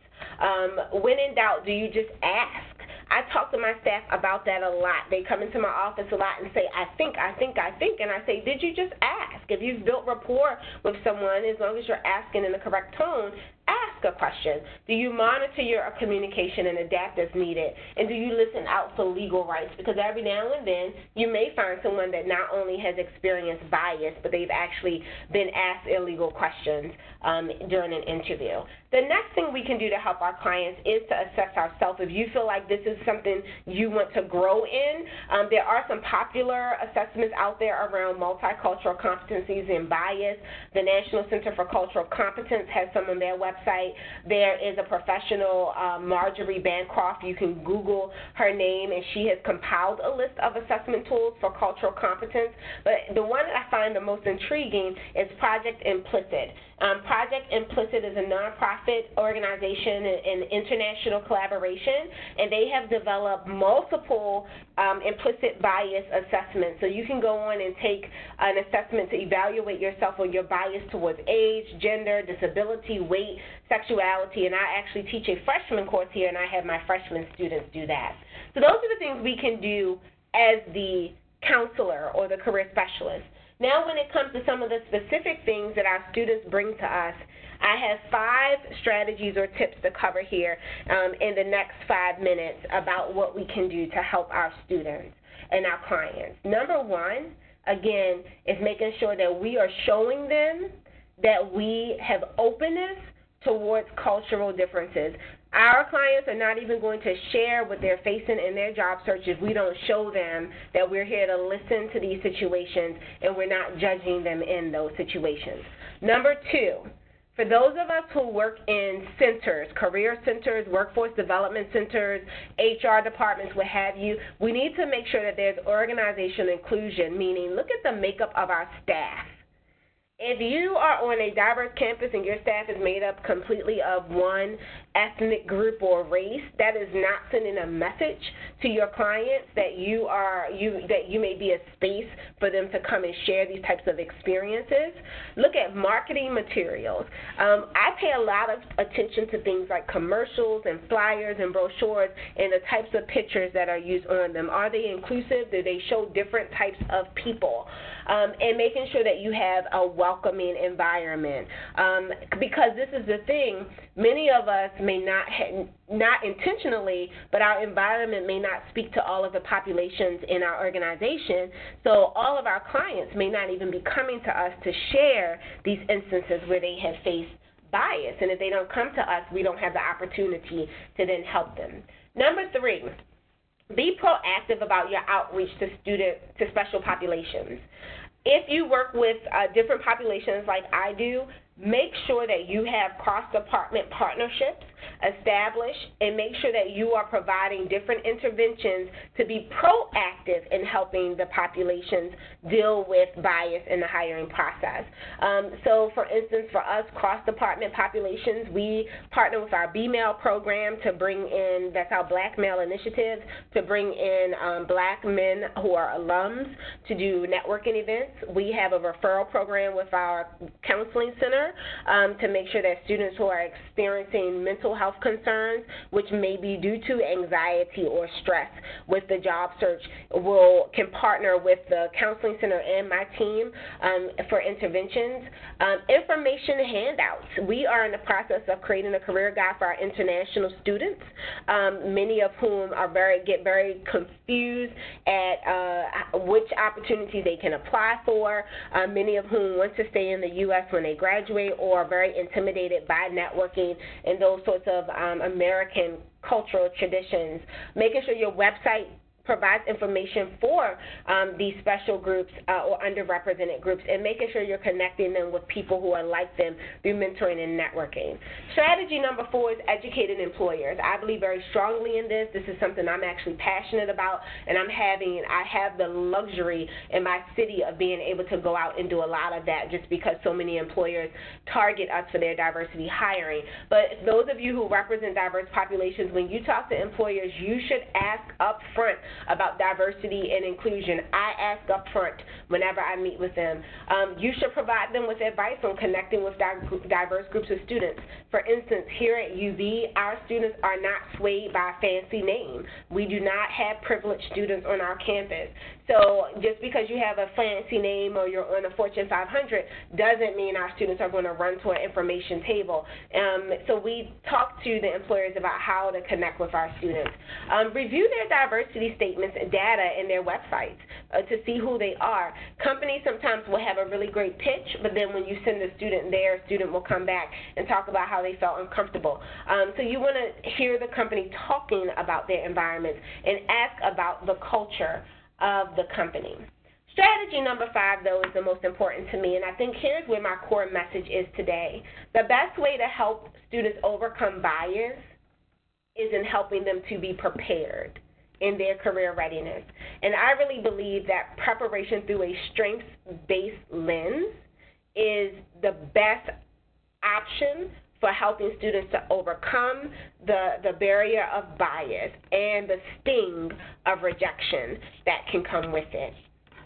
When in doubt, do you just ask? I talk to my staff about that a lot. They come into my office a lot and say, I think, and I say, did you just ask? If you've built rapport with someone, as long as you're asking in the correct tone, ask a question. Do you monitor your communication and adapt as needed? And do you listen out for legal rights? Because every now and then you may find someone that not only has experienced bias, but they've actually been asked illegal questions during an interview. The next thing we can do to help our clients is to assess ourselves. If you feel like this is something you want to grow in, there are some popular assessments out there around multicultural competencies and bias. The National Center for Cultural Competence has some on their website. There is a professional, Marjorie Bancroft. You can Google her name, and she has compiled a list of assessment tools for cultural competence. But the one that I find the most intriguing is Project Implicit. Project Implicit is a nonprofit organization in international collaboration, and they have developed multiple implicit bias assessments. So you can go on and take an assessment to evaluate yourself on your bias towards age, gender, disability, weight, sexuality, and I actually teach a freshman course here, and I have my freshman students do that. So those are the things we can do as the counselor or the career specialist. Now when it comes to some of the specific things that our students bring to us, I have 5 strategies or tips to cover here in the next 5 minutes about what we can do to help our students and our clients. Number 1, again, is making sure that we are showing them that we have openness towards cultural differences. Our clients are not even going to share what they're facing in their job search if we don't show them that we're here to listen to these situations and we're not judging them in those situations. Number 2, for those of us who work in centers, career centers, workforce development centers, HR departments, what have you, we need to make sure that there's organizational inclusion, meaning look at the makeup of our staff. If you are on a diverse campus and your staff is made up completely of one ethnic group or race, that is not sending a message to your clients that you may be a space for them to come and share these types of experiences. Look at marketing materials. I pay a lot of attention to things like commercials and flyers and brochures and the types of pictures that are used on them. Are they inclusive? Do they show different types of people? And making sure that you have a welcoming environment. Because this is the thing, many of us may not intentionally, but our environment may not speak to all of the populations in our organization, so all of our clients may not even be coming to us to share these instances where they have faced bias, and if they don't come to us, we don't have the opportunity to then help them. Number 3, be proactive about your outreach to special populations. If you work with different populations like I do, make sure that you have cross-department partnerships established and make sure that you are providing different interventions to be proactive in helping the populations deal with bias in the hiring process. So, for instance, for us, cross-department populations, we partner with our B-Mail program to bring in, that's our Black Male Initiative, to bring in Black men who are alums to do networking events. We have a referral program with our counseling center to make sure that students who are experiencing mental health concerns, which may be due to anxiety or stress with the job search, can partner with the counseling center and my team for interventions. Information handouts. We are in the process of creating a career guide for our international students, many of whom get very confused at which opportunities they can apply for, many of whom want to stay in the U.S. when they graduate or are very intimidated by networking and those sorts of American cultural traditions. Making sure your website provides information for these special groups or underrepresented groups, and making sure you're connecting them with people who are like them through mentoring and networking. Strategy number 4 is educating employers. I believe very strongly in this. This is something I'm actually passionate about, and I have the luxury in my city of being able to go out and do a lot of that just because so many employers target us for their diversity hiring. But those of you who represent diverse populations, when you talk to employers, you should ask up front about diversity and inclusion. I ask up front whenever I meet with them. You should provide them with advice on connecting with diverse groups of students. For instance, here at UV, our students are not swayed by a fancy name. We do not have privileged students on our campus. So just because you have a fancy name or you're on a Fortune 500 doesn't mean our students are going to run to an information table. So we talk to the employers about how to connect with our students. Review their diversity statements and data in their websites to see who they are. Companies sometimes will have a really great pitch, but then when you send a student there, a student will come back and talk about how they felt uncomfortable. So you want to hear the company talking about their environments and ask about the culture of the company. Strategy number 5, though, is the most important to me, and I think here's where my core message is today. The best way to help students overcome bias is in helping them to be prepared in their career readiness. And I really believe that preparation through a strengths-based lens is the best option for helping students to overcome the barrier of bias and the sting of rejection that can come with it.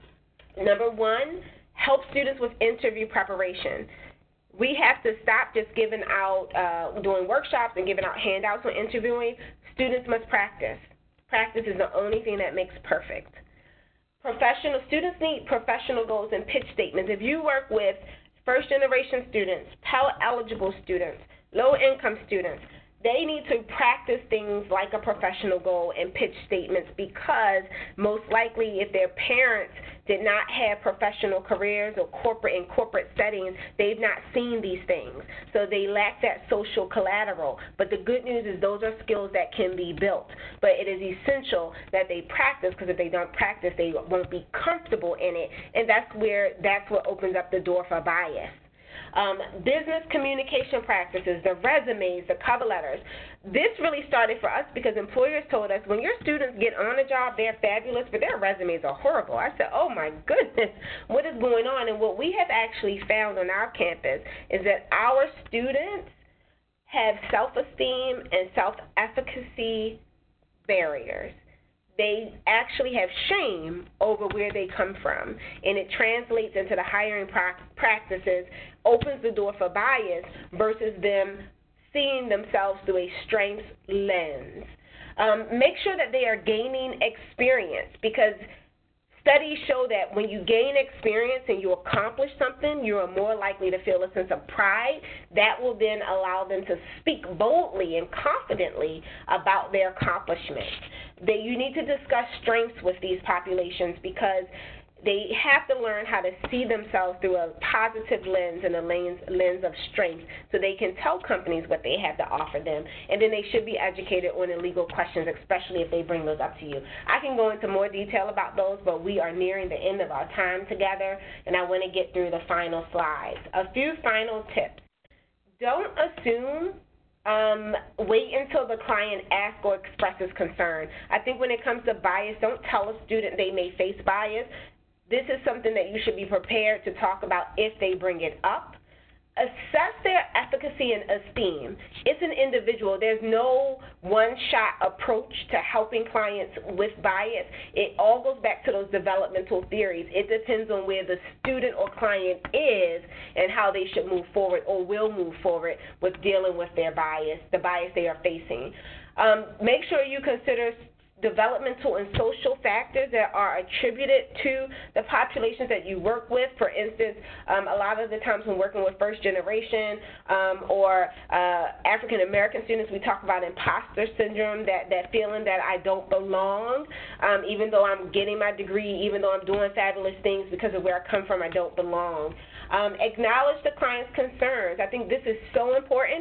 Number 1, help students with interview preparation. We have to stop just giving out, doing workshops and giving out handouts on interviewing. Students must practice. Practice is the only thing that makes perfect. Students need professional goals and pitch statements. If you work with first-generation students, Pell-eligible students, low-income students, they need to practice things like a professional goal and pitch statements because most likely if their parents did not have professional careers or corporate settings, they've not seen these things. So they lack that social collateral. But the good news is those are skills that can be built. But it is essential that they practice because if they don't practice, they won't be comfortable in it. And that's what opens up the door for bias. Business communication practices, the resumes, the cover letters. This really started for us because employers told us when your students get on a job, they're fabulous, but their resumes are horrible. I said, oh my goodness, what is going on? And what we have actually found on our campus is that our students have self-esteem and self-efficacy barriers. They actually have shame over where they come from, and it translates into the hiring practices, opens the door for bias versus them seeing themselves through a strengths lens. Make sure that they are gaining experience because studies show that when you gain experience and you accomplish something, you are more likely to feel a sense of pride. That will then allow them to speak boldly and confidently about their accomplishments. You need to discuss strengths with these populations because they have to learn how to see themselves through a positive lens and a lens of strength so they can tell companies what they have to offer them. And then they should be educated on illegal questions, especially if they bring those up to you. I can go into more detail about those, but we are nearing the end of our time together, and I want to get through the final slides. A few final tips. Don't assume. Wait until the client asks or expresses concern. I think when it comes to bias, don't tell a student they may face bias. This is something that you should be prepared to talk about if they bring it up. Assess their efficacy and esteem. It's an individual. There's no one-shot approach to helping clients with bias. It all goes back to those developmental theories. It depends on where the student or client is and how they should move forward or will move forward with dealing with their bias, the bias they are facing. Make sure you consider developmental and social factors that are attributed to the populations that you work with. For instance, a lot of the times when working with first generation or African American students, we talk about imposter syndrome, that feeling that I don't belong, even though I'm getting my degree, even though I'm doing fabulous things because of where I come from, I don't belong. Acknowledge the client's concerns. I think this is so important.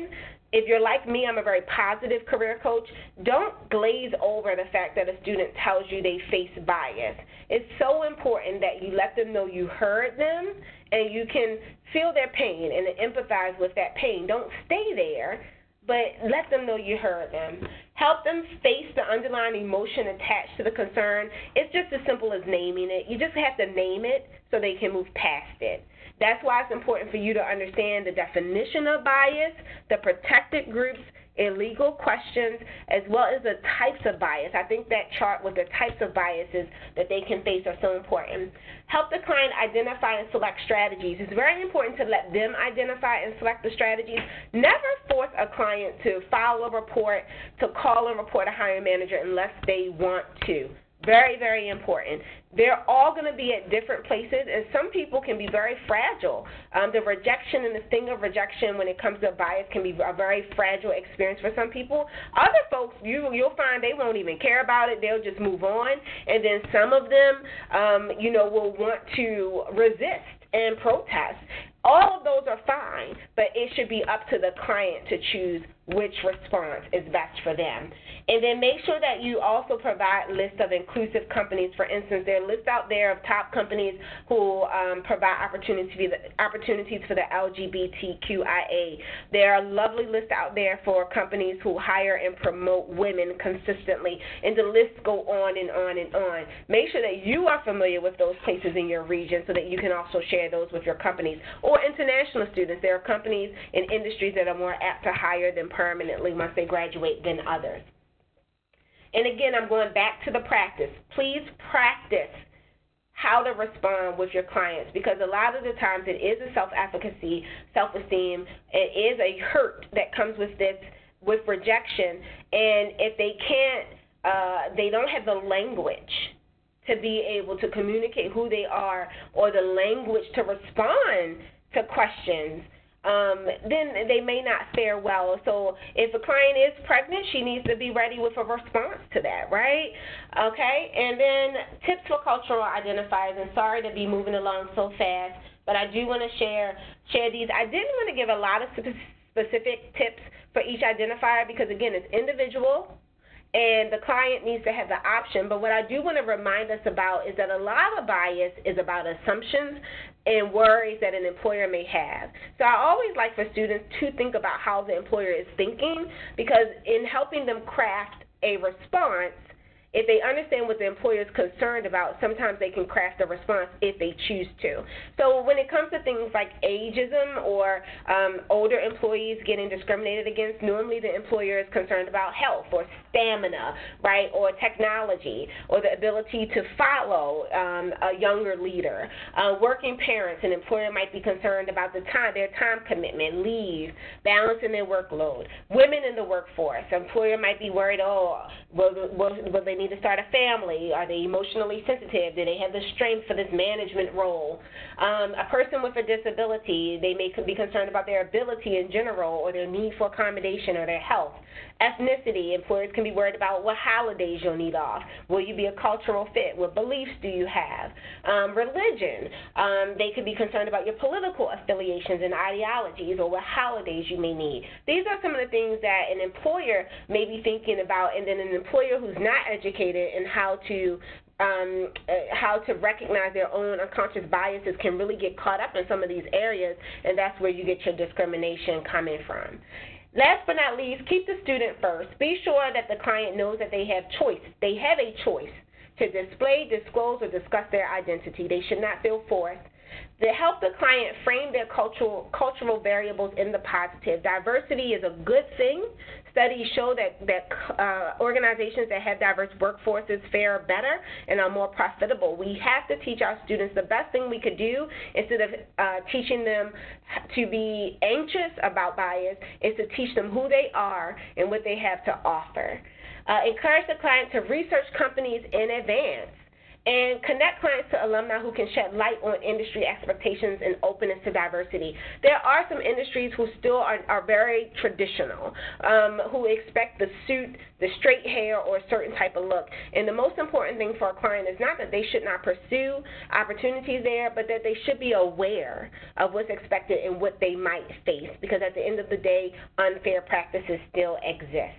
if you're like me, I'm a very positive career coach, don't glaze over the fact that a student tells you they face bias. It's so important that you let them know you heard them and you can feel their pain and empathize with that pain. Don't stay there, but let them know you heard them. Help them face the underlying emotion attached to the concern. It's just as simple as naming it. You just have to name it so they can move past it. That's why it's important for you to understand the definition of bias, the protected groups, illegal questions, as well as the types of bias. I think that chart with the types of biases that they can face are so important. Help the client identify and select strategies. It's very important to let them identify and select the strategies. Never force a client to file a report, to call and report a hiring manager unless they want to. Very, very important. They're all going to be at different places, and some people can be very fragile. The rejection and the sting of rejection when it comes to bias can be a very fragile experience for some people. Other folks, you'll find they won't even care about it. They'll just move on. And then some of them, will want to resist and protest. All of those are fine, but it should be up to the client to choose which response is best for them. And then make sure that you also provide lists of inclusive companies. For instance, there are lists out there of top companies who provide opportunities for the LGBTQIA. There are lovely lists out there for companies who hire and promote women consistently, and the lists go on and on and on. Make sure that you are familiar with those places in your region so that you can also share those with your companies. Or international students, there are companies in industries that are more apt to hire them permanently once they graduate than others. And again, I'm going back to the practice. Please practice how to respond with your clients, because a lot of the times it is a self-efficacy, self-esteem. It is a hurt that comes with this, with rejection. And if they can't, they don't have the language to be able to communicate who they are or the language to respond to questions, then they may not fare well. So if a client is pregnant, she needs to be ready with a response to that, right? Okay, and then tips for cultural identifiers, and sorry to be moving along so fast, but I do want to share these. I didn't want to give a lot of specific tips for each identifier because, again, it's individual, and the client needs to have the option. But what I do want to remind us about is that a lot of bias is about assumptions and worries that an employer may have. So I always like for students to think about how the employer is thinking, because in helping them craft a response, if they understand what the employer is concerned about, sometimes they can craft a response if they choose to. So when it comes to things like ageism or older employees getting discriminated against, normally the employer is concerned about health or stamina, right, or technology, or the ability to follow a younger leader. Working parents, an employer might be concerned about their time commitment, leave, balancing their workload. Women in the workforce, an employer might be worried, will they need to start a family? Are they emotionally sensitive? Do they have the strength for this management role? A person with a disability, they may be concerned about their ability in general or their need for accommodation or their health. Ethnicity, employers can be worried about what holidays you'll need off. Will you be a cultural fit? What beliefs do you have? Religion, they could be concerned about your political affiliations and ideologies or what holidays you may need. These are some of the things that an employer may be thinking about, and then an employer who's not educated in how to recognize their own unconscious biases can really get caught up in some of these areas, and that's where you get your discrimination coming from. Last but not least, keep the student first. Be sure that the client knows that they have choice. They have a choice to display, disclose, or discuss their identity. They should not feel forced. To help the client frame their cultural variables in the positive. Diversity is a good thing. Studies show that organizations that have diverse workforces fare better and are more profitable. We have to teach our students the best thing we could do instead of teaching them to be anxious about bias is to teach them who they are and what they have to offer. Encourage the client to research companies in advance and connect clients to alumni who can shed light on industry expectations and openness to diversity. There are some industries who still are very traditional, who expect the suit, the straight hair, or a certain type of look. And the most important thing for a client is not that they should not pursue opportunities there, but that they should be aware of what's expected and what they might face, because at the end of the day, unfair practices still exist.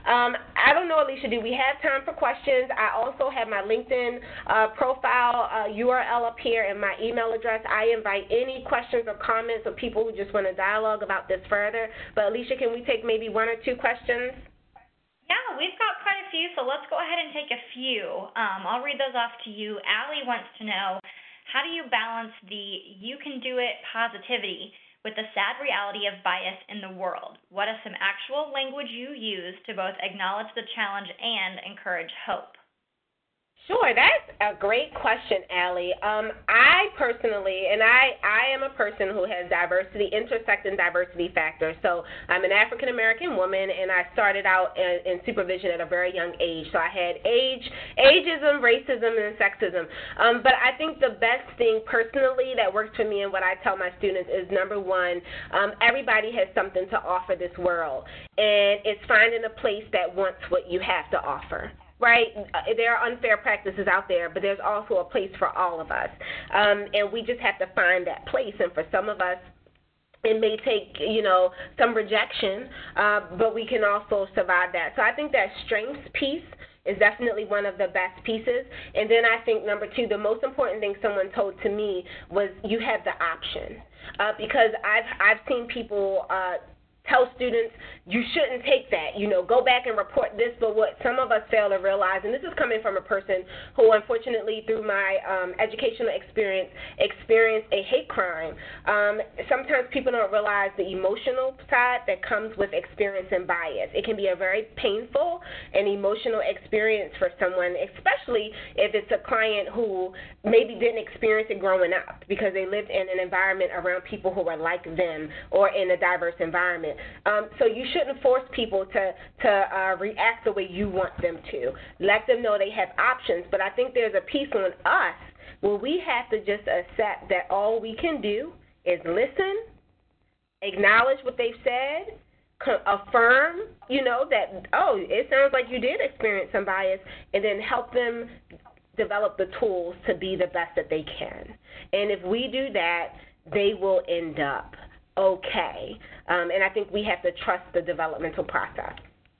I don't know, Alicia, do we have time for questions? I also have my LinkedIn profile URL up here and my email address. I invite any questions or comments of people who just want to dialogue about this further. But, Alicia, can we take maybe 1 or 2 questions? Yeah, we've got quite a few, so let's go ahead and take a few. I'll read those off to you. Allie wants to know, how do you balance the you can do it positivity with the sad reality of bias in the world? What is some actual language you use to both acknowledge the challenge and encourage hope? Sure, that's a great question, Allie. I personally, and I am a person who has intersecting diversity factors. So I'm an African-American woman, and I started out in supervision at a very young age. So I had ageism, racism, and sexism. But I think the best thing personally that works for me and what I tell my students is, number one, everybody has something to offer this world, and it's finding a place that wants what you have to offer. Right? There are unfair practices out there, but there's also a place for all of us. And we just have to find that place. And for some of us, it may take, some rejection, but we can also survive that. So I think that strengths piece is definitely one of the best pieces. And then I think, number 2, the most important thing someone told to me was you have the option. Because I've seen people tell students, you shouldn't take that, go back and report this. But what some of us fail to realize, and this is coming from a person who unfortunately through my educational experience experienced a hate crime, sometimes people don't realize the emotional side that comes with experiencing bias. It can be a very painful and emotional experience for someone, especially if it's a client who maybe didn't experience it growing up because they lived in an environment around people who were like them or in a diverse environment. So you shouldn't force people to react the way you want them to. Let them know they have options. But I think there's a piece on us where we have to just accept that all we can do is listen, acknowledge what they've said, affirm, that, it sounds like you did experience some bias, and then help them develop the tools to be the best that they can. And if we do that, they will end up okay. And I think we have to trust the developmental process.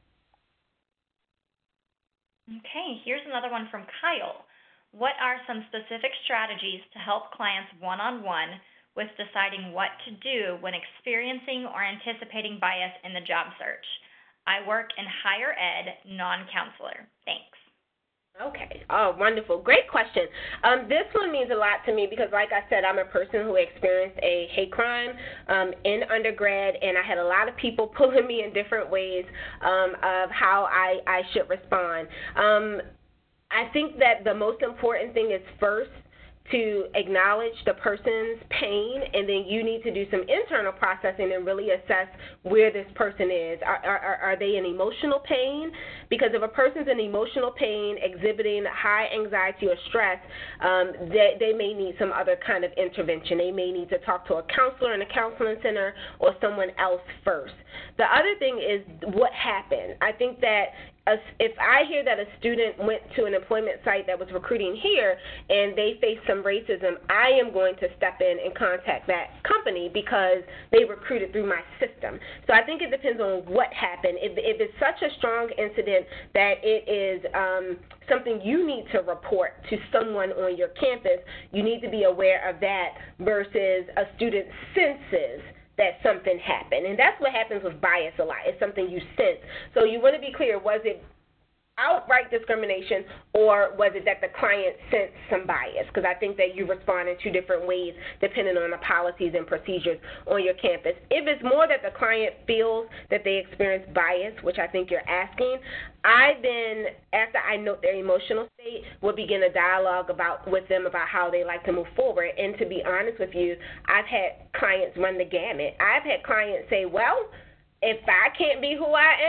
Okay, here's another one from Kyle. What are some specific strategies to help clients one-on-one with deciding what to do when experiencing or anticipating bias in the job search? I work in higher ed, non-counselor. Thanks. Okay. Oh, wonderful. Great question. This one means a lot to me because, like I said, I'm a person who experienced a hate crime in undergrad, and I had a lot of people pulling me in different ways of how I should respond. I think that the most important thing is first to acknowledge the person's pain, and then you need to do some internal processing and really assess where this person is. Are they in emotional pain? Because if a person's in emotional pain, exhibiting high anxiety or stress, they may need some other kind of intervention. They may need to talk to a counselor in a counseling center or someone else first. The other thing is what happened. I think that if I hear that a student went to an employment site that was recruiting here and they faced some racism, I am going to step in and contact that company because they recruited through my system. So I think it depends on what happened. If it's such a strong incident that it is something you need to report to someone on your campus, you need to be aware of that versus a student senses that something happened. And that's what happens with bias a lot. It's something you sense. So you want to be clear, was it outright discrimination or was it that the client sensed some bias? Because I think that you respond in 2 different ways depending on the policies and procedures on your campus. If it's more that the client feels that they experience bias, which I think you're asking, I then, after I note their emotional state, will begin a dialogue with them about how they like to move forward. And to be honest with you, I've had clients run the gamut. I've had clients say, well, if I can't be who I am,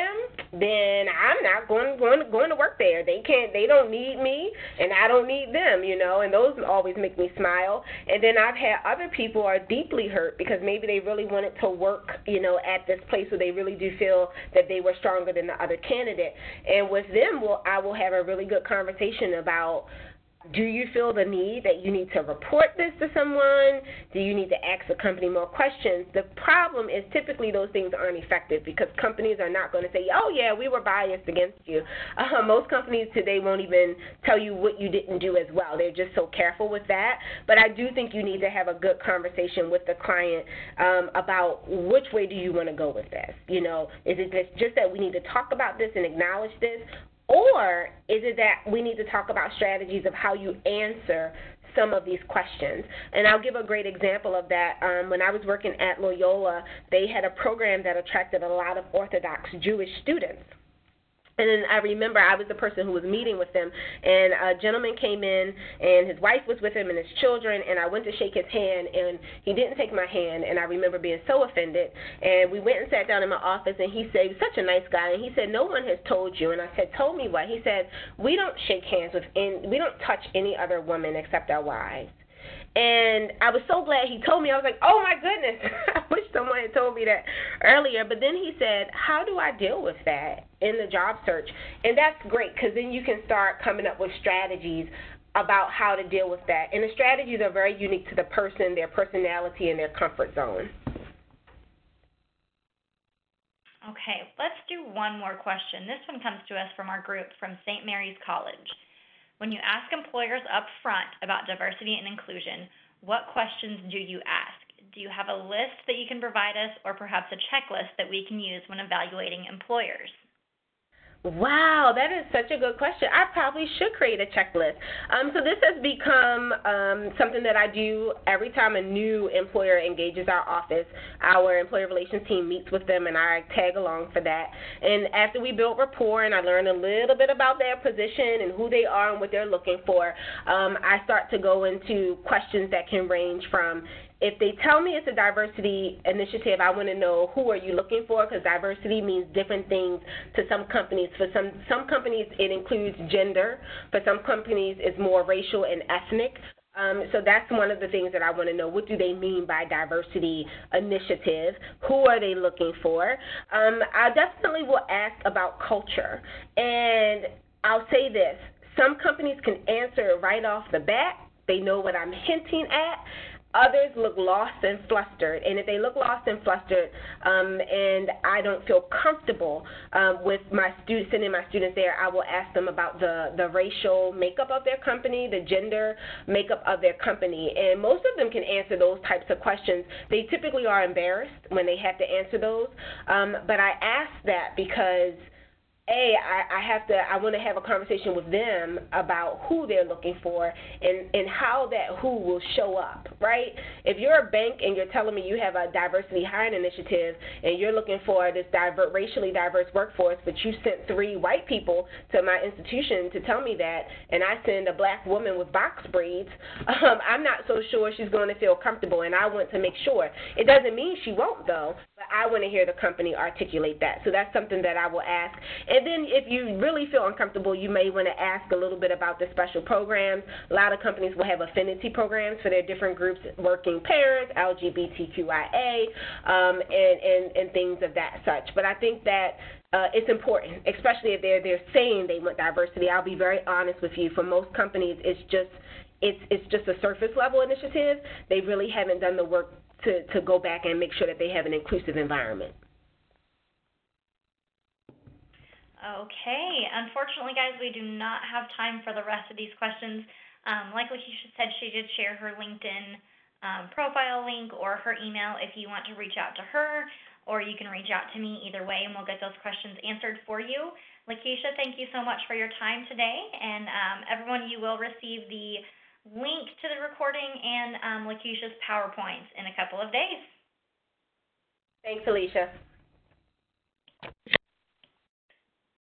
then I'm not going to work there. They don't need me, and I don't need them, and those always make me smile. And then I've had other people are deeply hurt because maybe they really wanted to work, at this place where they really do feel that they were stronger than the other candidate. And with them, I will have a really good conversation about, do you feel the need that you need to report this to someone? Do you need to ask the company more questions? The problem is typically those things aren't effective because companies are not going to say, oh, yeah, we were biased against you. Most companies today won't even tell you what you didn't do as well. They're just so careful with that. But I do think you need to have a good conversation with the client about which way do you want to go with this. Is it just that we need to talk about this and acknowledge this? Or is it that we need to talk about strategies of how you answer some of these questions? And I'll give a great example of that. When I was working at Loyola, they had a program that attracted a lot of Orthodox Jewish students. And then I remember I was the person who was meeting with them, and a gentleman came in, and his wife was with him and his children, and I went to shake his hand, and he didn't take my hand, and I remember being so offended. And we went and sat down in my office, and he said, he was such a nice guy, and he said, no one has told you. And I said, told me what? He said, we don't shake hands with we don't touch any other woman except our wives. And I was so glad he told me. I was like, oh, my goodness. I wish someone had told me that earlier. But then he said, how do I deal with that in the job search? And that's great because then you can start coming up with strategies about how to deal with that. And the strategies are very unique to the person, their personality, and their comfort zone. Okay, let's do one more question. This one comes to us from our group from St. Mary's College. When you ask employers up front about diversity and inclusion, what questions do you ask? Do you have a list that you can provide us, or perhaps a checklist that we can use when evaluating employers? Wow, that is such a good question. I probably should create a checklist. So this has become something that I do every time a new employer engages our office. Our employer relations team meets with them, and I tag along for that. And after we build rapport and I learn a little bit about their position and who they are and what they're looking for, I start to go into questions that can range from, if they tell me it's a diversity initiative, I want to know who are you looking for, because diversity means different things to some companies. For some companies, it includes gender. For some companies, it's more racial and ethnic. So that's one of the things that I want to know. What do they mean by diversity initiative? Who are they looking for? I definitely will ask about culture. And I'll say this. Some companies can answer right off the bat. They know what I'm hinting at. Others look lost and flustered, and if they look lost and flustered and I don't feel comfortable with sending my students there, I will ask them about the racial makeup of their company, the gender makeup of their company, and most of them can answer those types of questions. They typically are embarrassed when they have to answer those, but I ask that because I want to have a conversation with them about who they're looking for and how that who will show up, right? If you're a bank and you're telling me you have a diversity hiring initiative and you're looking for this racially diverse workforce, but you sent 3 white people to my institution to tell me that, and I send a black woman with box braids, I'm not so sure she's going to feel comfortable, and I want to make sure. It doesn't mean she won't, though, but I want to hear the company articulate that. So that's something that I will ask. And then if you really feel uncomfortable, you may want to ask a little bit about the special programs. A lot of companies will have affinity programs for their different groups, working parents, LGBTQIA, and things of that such. But I think that it's important, especially if they're saying they want diversity. I'll be very honest with you. For most companies, it's just a surface level initiative. They really haven't done the work to go back and make sure that they have an inclusive environment. Okay. Unfortunately, guys, we do not have time for the rest of these questions. Like Lakeisha said, she did share her LinkedIn profile link or her email if you want to reach out to her, or you can reach out to me either way, and we'll get those questions answered for you. Lakeisha, thank you so much for your time today, and everyone, you will receive the link to the recording and Lakeisha's PowerPoints in a couple of days. Thanks, Alicia.